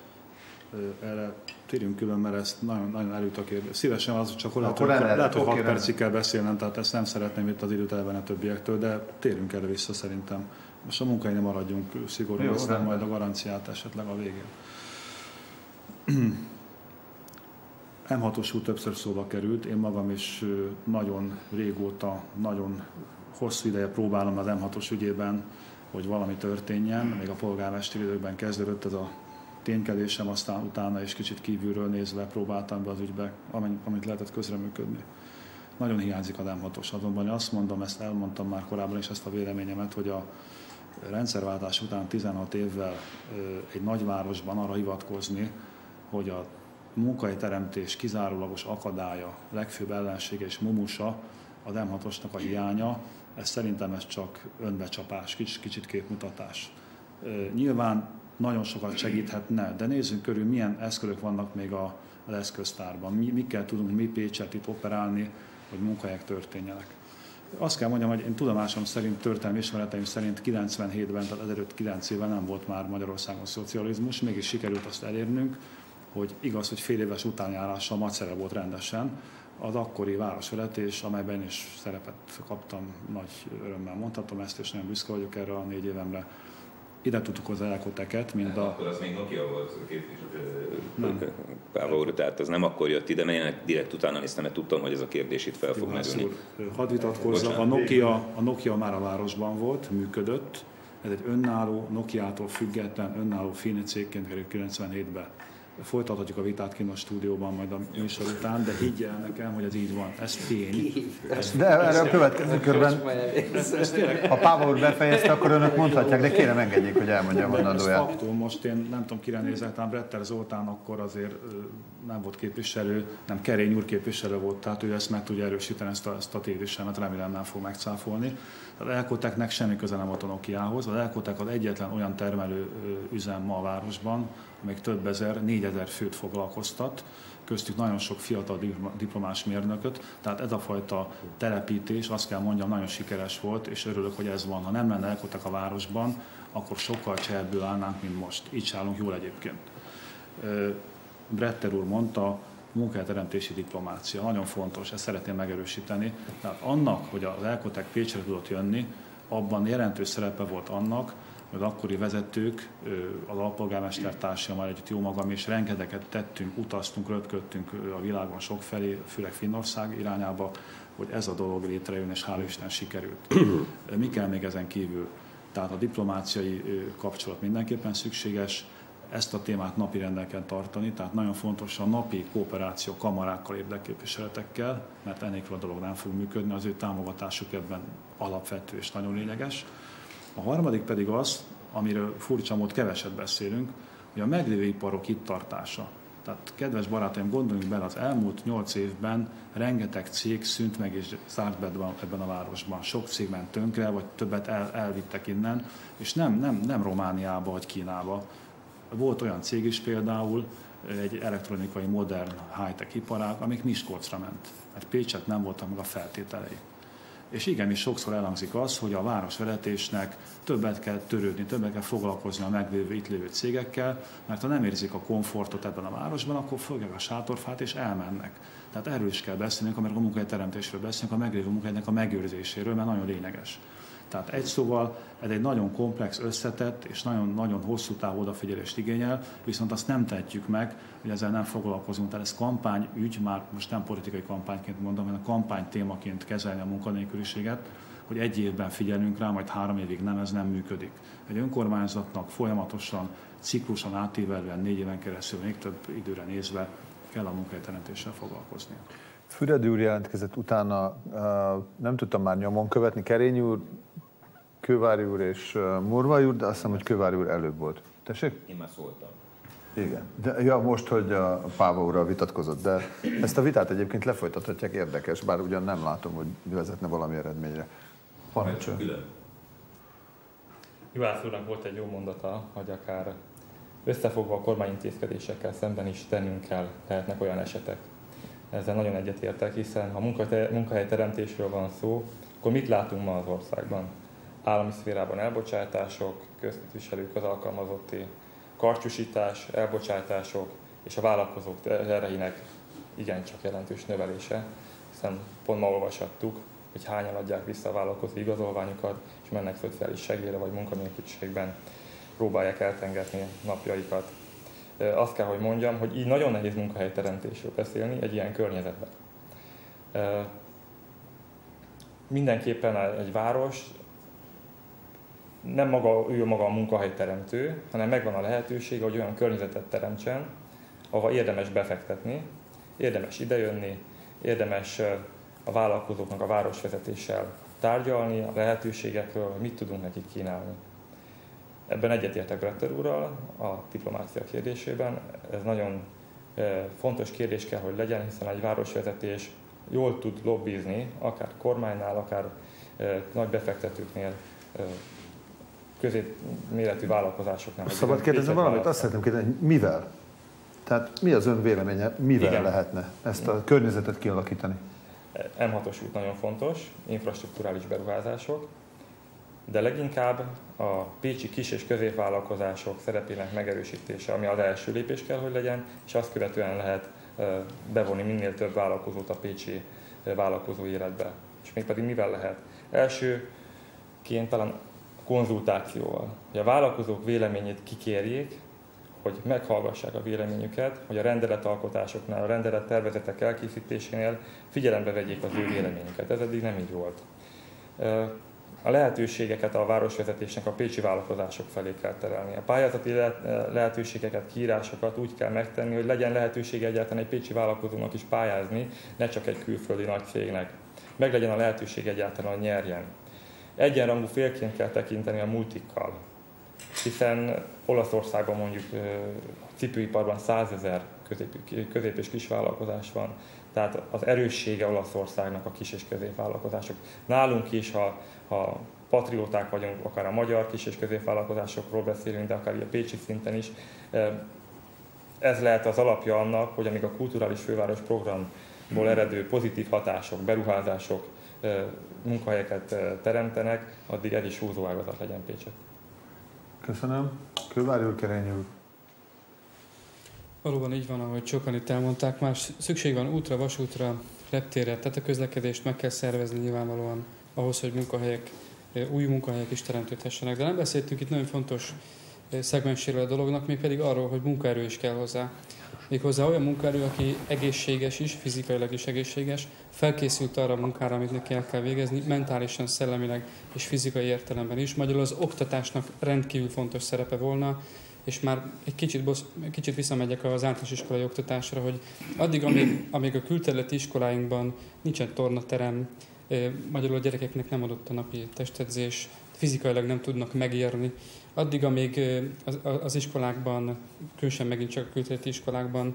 Erre térjünk külön, mert ezt nagyon, nagyon előtt a kérdés. Szívesen az, csak lehet, hogy, lehet, hogy hat percig kell beszélnem, tehát ezt nem szeretném itt az időt elvenni a többiektől, de térjünk erre vissza szerintem. Most a munkáin nem maradjunk szigorúan, aztán majd a garanciát esetleg a végén. M hatos út többször szóba került, én magam is nagyon régóta, nagyon hosszú ideje próbálom az M hatos ügyében, hogy valami történjen, még a polgármesteri időkben kezdődött ez a ténykedésem, aztán utána is kicsit kívülről nézve próbáltam be az ügybe, amit lehetett közreműködni. Nagyon hiányzik a M hatos, azonban azt mondom, ezt elmondtam már korábban is ezt a véleményemet, hogy a rendszerváltás után tizenhat évvel egy nagyvárosban arra hivatkozni, hogy a munkahelyteremtés kizárólagos akadálya, legfőbb ellensége és mumusa az M hatosnak a hiánya, ez szerintem ez csak önbecsapás, kicsit, kicsit képmutatás. Nyilván nagyon sokat segíthetne, de nézzünk körül, milyen eszközök vannak még az eszköztárban, mi, mikkel tudunk mi Pécset itt operálni, hogy munkahelyek történjenek. Azt kell mondjam, hogy én tudomásom szerint, történelmi ismereteim szerint kilencvenhétben, tehát ezelőtt kilenc éven nem volt már Magyarországon szocializmus, mégis sikerült azt elérnünk, hogy igaz, hogy fél éves utánjárással Macera volt rendesen, az akkori városvezetés, amelyben is szerepet kaptam, nagy örömmel mondhatom ezt, és nagyon büszke vagyok erre a négy évemre. Ide tudtuk hozzá Elkoteket, mint a... Akkor az még Nokia volt képviselő. Páva úr, tehát az nem akkor jött ide, mert én direkt utána néztem, mert tudtam, hogy ez a kérdés itt fel fog merülni. Hadd vitatkozzak, a Nokia, a Nokia már a városban volt, működött. Ez egy önálló, Nokiától független, önálló finn cégként került kilencvenhétben. Folytathatjuk a vitát kint a stúdióban majd a műsor után, de higgyel nekem, hogy ez így van. Ez tény. De erre a következő körben, ha Páva úr befejezte, akkor önök mondhatják, de kérem engedjék, hogy elmondja a mondandóját. Faktum, most én nem tudom, kire nézek, ám Bretter Zoltán akkor azért nem volt képviselő, nem Kerény úr képviselő volt, tehát ő ezt meg tudja erősíteni, ezt a, ezt a tézissemet, remélem nem fog megcáfolni. Az Elkoteknek semmi köze nem volt a Nokiához. Az Elkotek az egyetlen olyan termelő üzem ma a városban, amelyik több ezer, négyezer főt foglalkoztat, köztük nagyon sok fiatal diplomás mérnököt, tehát ez a fajta telepítés, azt kell mondjam, nagyon sikeres volt, és örülök, hogy ez van. Ha nem lenne Elkotek a városban, akkor sokkal csehebből állnánk, mint most. Így se állunk jól egyébként. Bretter úr mondta, munkahelyteremtési diplomácia, nagyon fontos, ezt szeretném megerősíteni. Tehát annak, hogy az Elkotek Pécsre tudott jönni, abban jelentős szerepe volt annak, hogy az akkori vezetők, az alpolgármester társammal együtt jó magam, és rengeteget tettünk, utaztunk, röpködtünk a világon sokfelé, főleg Finnország irányába, hogy ez a dolog létrejön, és hál' Isten sikerült. Mi kell még ezen kívül? Tehát a diplomáciai kapcsolat mindenképpen szükséges, ezt a témát napirenden kell tartani, tehát nagyon fontos a napi kooperáció kamarákkal, érdekképviseletekkel, mert ennélkül a dolog nem fog működni, az ő támogatásuk ebben alapvető és nagyon lényeges. A harmadik pedig az, amiről furcsa mód keveset beszélünk, hogy a meglévő iparok itt tartása. Tehát kedves barátaim, gondoljunk bele, az elmúlt nyolc évben rengeteg cég szűnt meg és zárt be ebben a városban. Sok cég ment tönkre, vagy többet el, elvittek innen, és nem, nem, nem Romániába vagy Kínába. Volt olyan cég is például, egy elektronikai modern high-tech iparág, amik Miskolcra ment, mert Pécset nem voltak meg a feltételei. És igenis sokszor elhangzik az, hogy a városvezetésnek többet kell törődni, többet kell foglalkozni a meglévő, itt lévő cégekkel, mert ha nem érzik a komfortot ebben a városban, akkor fogják a sátorfát és elmennek. Tehát erről is kell beszélnünk, amikor a munkahelyteremtésről beszélünk, a meglévő munkahelynek a megőrzéséről, mert nagyon lényeges. Tehát egy szóval ez egy nagyon komplex, összetett és nagyon, nagyon hosszú távú odafigyelést igényel, viszont azt nem tehetjük meg, hogy ezzel nem foglalkozunk. Tehát ez kampányügy, már most nem politikai kampányként mondom, hanem kampány témaként kezelni a munkanélküliséget, hogy egy évben figyelünk rá, majd három évig nem, ez nem működik. Egy önkormányzatnak folyamatosan, cikluson átívelően, négy éven keresztül, még több időre nézve kell a munkahelyteremtéssel foglalkozni. Füredi úr jelentkezett utána, nem tudtam már nyomon követni, Kerény úr, Kővári úr és Morvai úr, de azt hiszem, hogy Kővári úr előbb volt. Tessék? Én már szóltam. Igen. De, ja, most, hogy a Páva úrral vitatkozott, de ezt a vitát egyébként lefolytathatják, érdekes, bár ugyan nem látom, hogy vezetne valami eredményre. Parancsolj. Juhász úrnak volt egy jó mondata, hogy akár összefogva a kormányintézkedésekkel szemben is tennünk kell, lehetnek olyan esetek. Ezzel nagyon egyetértek, hiszen ha munkahelyteremtésről van szó, akkor mit látunk ma az országban? Állami szférában elbocsátások, köztisztviselők, közalkalmazotti, karcsúsítás, elbocsátások és a vállalkozók terheinek igencsak jelentős növelése, hiszen pont ma olvashattuk, hogy hányan adják vissza a vállalkozó igazolványukat, és mennek szociális segélyre vagy munkanélküliségben próbálják eltengetni napjaikat. Azt kell, hogy mondjam, hogy így nagyon nehéz munkahelyteremtésről beszélni egy ilyen környezetben. Mindenképpen egy város nem maga, ő maga a munkahelyteremtő, hanem megvan a lehetősége, hogy olyan környezetet teremtsen, ahova érdemes befektetni, érdemes idejönni, érdemes a vállalkozóknak a városvezetéssel tárgyalni, a lehetőségekről, hogy mit tudunk nekik kínálni. Ebben egyetértek Bretter úrral a diplomácia kérdésében. Ez nagyon fontos kérdés kell, hogy legyen, hiszen egy városvezetés jól tud lobbizni, akár kormánynál, akár nagy befektetőknél, középméretű vállalkozásoknál. Szabad kérdezni valamit? Azt szeretném kérdezni, mivel? Tehát mi az ön véleménye, mivel Igen. lehetne ezt a környezetet kialakítani? em hatos út nagyon fontos, infrastrukturális beruházások, de leginkább a pécsi kis- és középvállalkozások szerepének megerősítése, ami az első lépés kell, hogy legyen, és azt követően lehet bevonni minél több vállalkozót a pécsi vállalkozó életbe. És mégpedig mivel lehet? Elsőként talán konzultációval. Hogy a vállalkozók véleményét kikérjék, hogy meghallgassák a véleményüket, hogy a rendeletalkotásoknál, a rendelettervezetek elkészítésénél figyelembe vegyék az ő véleményüket. Ez eddig nem így volt. A lehetőségeket a városvezetésnek a pécsi vállalkozások felé kell terelni. A pályázati lehetőségeket, kiírásokat úgy kell megtenni, hogy legyen lehetősége egyáltalán egy pécsi vállalkozónak is pályázni, ne csak egy külföldi nagy cégnek. Meg legyen a lehetőség egyáltalán, hogy nyerjen. Egyenrangú félként kell tekinteni a multikkal, hiszen Olaszországban mondjuk a cipőiparban százezer közép, közép- és kisvállalkozás van, tehát az erőssége Olaszországnak a kis- és középvállalkozások. Nálunk is, ha, ha patrióták vagyunk, akár a magyar kis- és középvállalkozásokról beszélünk, de akár a pécsi szinten is, ez lehet az alapja annak, hogy amíg a kulturális főváros programból eredő pozitív hatások, beruházások, munkahelyeket teremtenek, addig ez is húzóágazat legyen Pécset. Köszönöm. Kővári úr, Kerényi úr. Valóban így van, ahogy sokan itt elmondták, már szükség van útra, vasútra, reptérre, tehát a közlekedést meg kell szervezni nyilvánvalóan ahhoz, hogy munkahelyek, új munkahelyek is teremtődhessenek. De nem beszéltünk itt nagyon fontos szegmenséről a dolognak, még pedig arról, hogy munkaerő is kell hozzá. Méghozzá olyan munkaerő, aki egészséges is, fizikailag is egészséges, felkészült arra a munkára, amit neki el kell végezni, mentálisan, szellemileg és fizikai értelemben is. Magyarul az oktatásnak rendkívül fontos szerepe volna, és már egy kicsit, bosz, kicsit visszamegyek az általános iskolai oktatásra, hogy addig, amíg, amíg a külterületi iskoláinkban nincsen tornaterem, magyarul a gyerekeknek nem adott a napi testedzés, fizikailag nem tudnak megérni, addig, amíg az, az iskolákban, különösen megint csak a külterületi iskolákban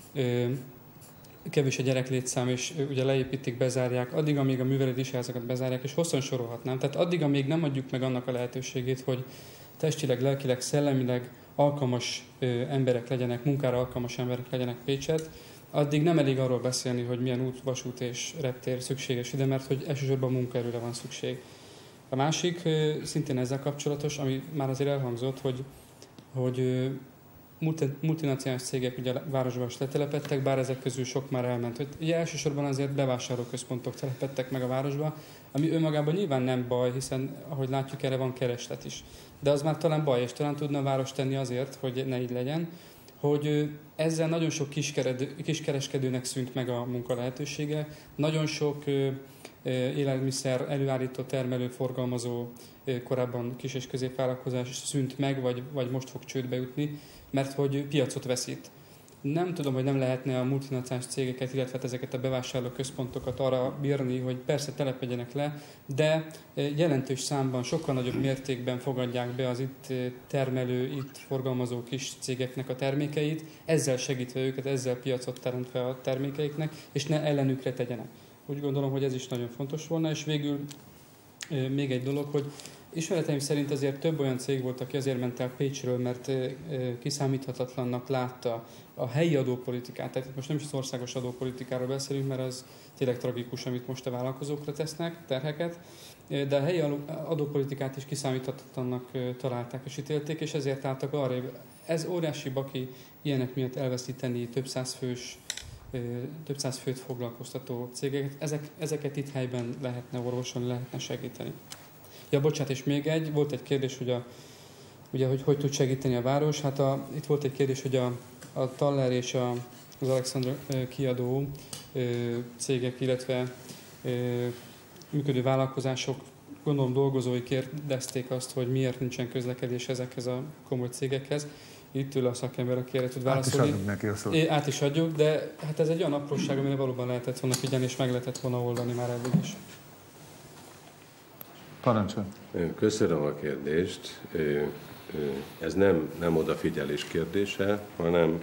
kevés a gyereklétszám, és ugye leépítik, bezárják, addig, amíg a műveleti iskolázatokat bezárják, és hosszan sorolhatnám. Tehát addig, amíg nem adjuk meg annak a lehetőségét, hogy testileg, lelkileg, szellemileg alkalmas emberek legyenek, munkára alkalmas emberek legyenek Pécset, addig nem elég arról beszélni, hogy milyen út, vasút és reptér szükséges ide, mert hogy elsősorban munkaerőre van szükség. A másik, szintén ezzel kapcsolatos, ami már azért elhangzott, hogy, hogy multinacionális cégek ugye a városban is letelepedtek, bár ezek közül sok már elment. Ugye elsősorban azért bevásárlóközpontok telepedtek meg a városba, ami önmagában nyilván nem baj, hiszen ahogy látjuk, erre van kereslet is. De az már talán baj, és talán tudna a város tenni azért, hogy ne így legyen, hogy ezzel nagyon sok kiskereskedőnek szűnt meg a munka lehetősége, nagyon sok élelmiszer előállító, termelő, forgalmazó, korábban kis- és középvállalkozás szűnt meg, vagy, vagy most fog csődbe jutni, mert hogy piacot veszít. Nem tudom, hogy nem lehetne a multinacionális cégeket, illetve ezeket a bevásárló központokat arra bírni, hogy persze telepedjenek le, de jelentős számban, sokkal nagyobb mértékben fogadják be az itt termelő, itt forgalmazó kis cégeknek a termékeit, ezzel segítve őket, ezzel piacot teremtve a termékeiknek, és ne ellenükre tegyenek. Úgy gondolom, hogy ez is nagyon fontos volna, és végül még egy dolog, hogy ismereteim szerint azért több olyan cég volt, aki azért ment el Pécsről, mert kiszámíthatatlannak látta a helyi adópolitikát. Tehát most nem is az országos adópolitikáról beszélünk, mert az tényleg tragikus, amit most a vállalkozókra tesznek, terheket, de a helyi adópolitikát is kiszámíthatatlannak találták és ítélték, és ezért álltak arra. Ez óriási baki ilyenek miatt elveszíteni több száz fős több száz főt foglalkoztató cégeket. Ezek, ezeket itt helyben lehetne orvosolni, lehetne segíteni. Ja, bocsánat, és még egy, volt egy kérdés, hogy, a, ugye, hogy hogy tud segíteni a város. Hát a, itt volt egy kérdés, hogy a, a Thaler és a, az Alexandra kiadó cégek, illetve működő vállalkozások, gondolom dolgozói kérdezték azt, hogy miért nincsen közlekedés ezekhez a komoly cégekhez. Itt ül a szakember, aki erre tud válaszolni. Át is adjuk neki a szót. É, át is adjuk, de hát ez egy olyan apróság, amire valóban lehetett volna figyelni, és meg lehetett volna oldani már eddig is. Parancsolj. Köszönöm a kérdést. Ez nem, nem odafigyelés kérdése, hanem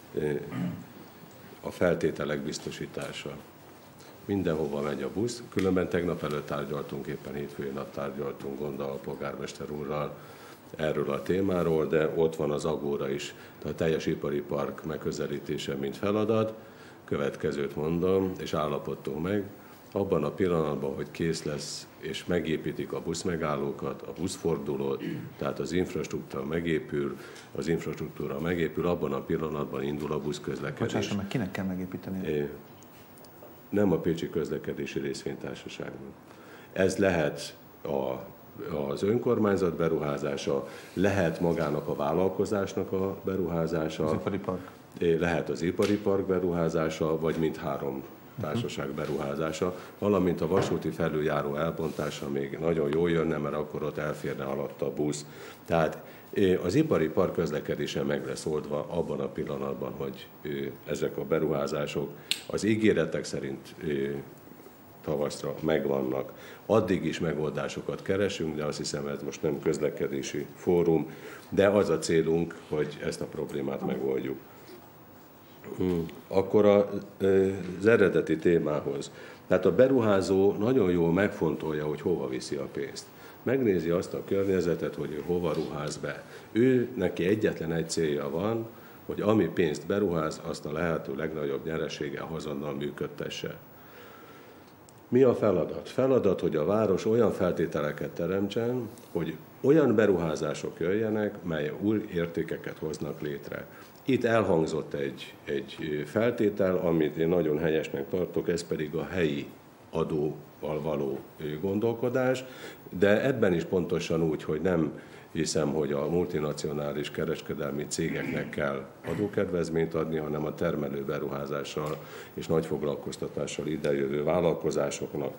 a feltételek biztosítása. Mindenhova megy a busz. Különben tegnap előtt tárgyaltunk, éppen hétfői nap tárgyaltunk Gonda a polgármester úrral erről a témáról, de ott van az Agóra is, a teljes ipari park megközelítése, mint feladat. Következőt mondom, és állapodtunk meg, abban a pillanatban, hogy kész lesz, és megépítik a buszmegállókat, a buszfordulót, tehát az infrastruktúra megépül, az infrastruktúra megépül, abban a pillanatban indul a buszközlekedés. Bocsássa meg, kinek kell megépíteni? Nem a Pécsi Közlekedési Részvénytársaságban. Ez lehet a, az önkormányzat beruházása, lehet magának a vállalkozásnak a beruházása. Az ipari park. Lehet az ipari park beruházása, vagy mindhárom társaság beruházása, valamint a vasúti felüljáró elbontása még nagyon jól jönne, mert akkor ott elférne alatt a busz. Tehát az ipari park közlekedése meg lesz oldva abban a pillanatban, hogy ezek a beruházások az ígéretek szerint tavaszra megvannak. Addig is megoldásokat keresünk, de azt hiszem, ez most nem közlekedési fórum, de az a célunk, hogy ezt a problémát megoldjuk. Akkor az eredeti témához. Tehát a beruházó nagyon jól megfontolja, hogy hova viszi a pénzt. Megnézi azt a környezetet, hogy ő hova ruház be. Ő neki egyetlen egy célja van, hogy ami pénzt beruház, azt a lehető legnagyobb nyereséggel azonnal működtesse. Mi a feladat? Feladat, hogy a város olyan feltételeket teremtsen, hogy olyan beruházások jöjjenek, mely új értékeket hoznak létre. Itt elhangzott egy, egy feltétel, amit én nagyon helyesnek tartok, ez pedig a helyi adóval való gondolkodás, de ebben is pontosan úgy, hogy nem hiszem, hogy a multinacionális kereskedelmi cégeknek kell adókedvezményt adni, hanem a termelő beruházással és nagy foglalkoztatással idejövő vállalkozásoknak.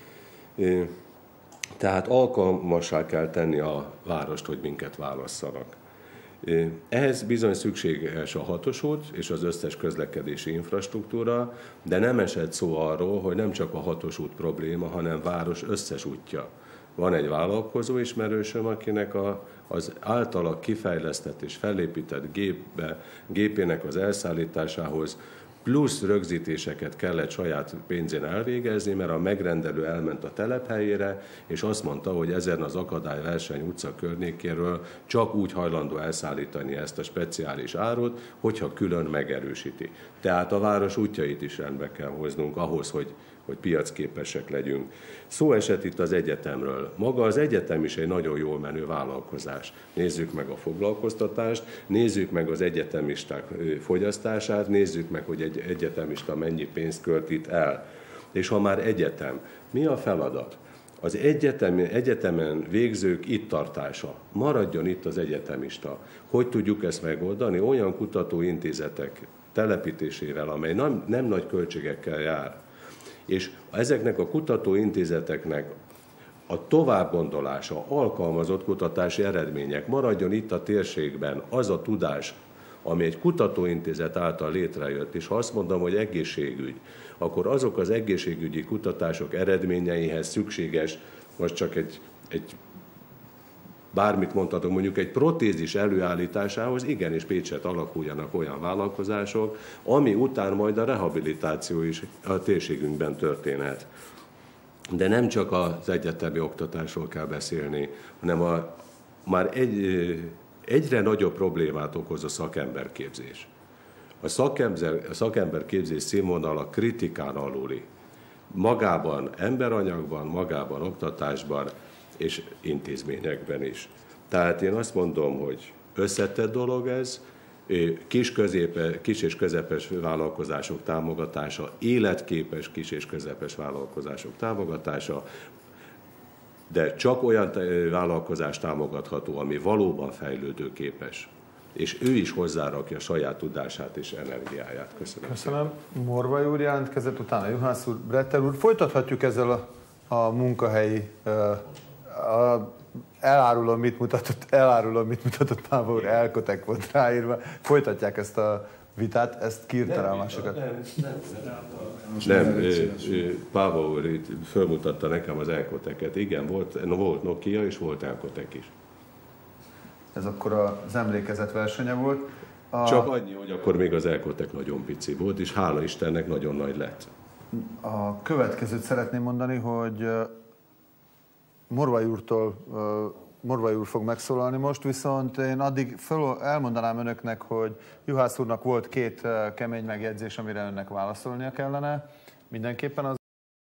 Tehát alkalmassá kell tenni a várost, hogy minket válasszanak. Ehhez bizony szükséges a hatos út és az összes közlekedési infrastruktúra, de nem esett szó arról, hogy nem csak a hatos út probléma, hanem város összes útja. Van egy vállalkozó ismerősöm, akinek a, az általa kifejlesztett és felépített gépbe, gépének az elszállításához plusz rögzítéseket kellett saját pénzén elvégezni, mert a megrendelő elment a telephelyére, és azt mondta, hogy ezen az Akadályverseny utca környékéről csak úgy hajlandó elszállítani ezt a speciális árut, hogyha külön megerősíti. Tehát a város útjait is rendbe kell hoznunk ahhoz, hogy hogy piacképesek legyünk. Szó esett itt az egyetemről. Maga az egyetem is egy nagyon jól menő vállalkozás. Nézzük meg a foglalkoztatást, nézzük meg az egyetemisták fogyasztását, nézzük meg, hogy egy egyetemista mennyi pénzt költ itt el. És ha már egyetem, mi a feladat? Az egyetem, egyetemen végzők itt tartása. Maradjon itt az egyetemista. Hogy tudjuk ezt megoldani? Olyan kutatóintézetek telepítésével, amely nem, nem nagy költségekkel jár, és ezeknek a kutatóintézeteknek a továbbgondolása, alkalmazott kutatási eredmények, maradjon itt a térségben az a tudás, ami egy kutatóintézet által létrejött, és ha azt mondom, hogy egészségügy, akkor azok az egészségügyi kutatások eredményeihez szükséges, most csak egy, egy bármit mondhatok, mondjuk egy protézis előállításához igenis Pécset alakuljanak olyan vállalkozások, ami után majd a rehabilitáció is a térségünkben történhet. De nem csak az egyetemi oktatásról kell beszélni, hanem a, már egy, egyre nagyobb problémát okoz a szakemberképzés. A, szakember, a szakemberképzés színvonala kritikán aluli. Magában emberanyagban, magában oktatásban, és intézményekben is. Tehát én azt mondom, hogy összetett dolog ez, kis, középe, kis és közepes vállalkozások támogatása, életképes kis és közepes vállalkozások támogatása, de csak olyan vállalkozás támogatható, ami valóban fejlődőképes. És ő is hozzárakja saját tudását és energiáját. Köszönöm. Köszönöm. Morvai úr jelentkezett, utána Juhász úr, Bretter úr. Folytathatjuk ezzel a, a munkahelyi A, elárulom, mit mutatott, elárulom, mit mutatott Páva úr, elkotek volt ráírva. Folytatják ezt a vitát, ezt kiírta rá a másokat. Nem, nem, nem. nem Páva úr itt fölmutatta nekem az elkoteket. Igen, volt, volt Nokia és volt elkotek is. Ez akkor az emlékezet versenye volt. A... Csak annyi, hogy akkor még az elkotek nagyon pici volt, és hála Istennek nagyon nagy lett. A következőt szeretném mondani, hogy Morvai úrtól, Morvai úr fog megszólalni most, viszont én addig föl, elmondanám önöknek, hogy Juhász úrnak volt két kemény megjegyzés, amire önnek válaszolnia kellene. Mindenképpen az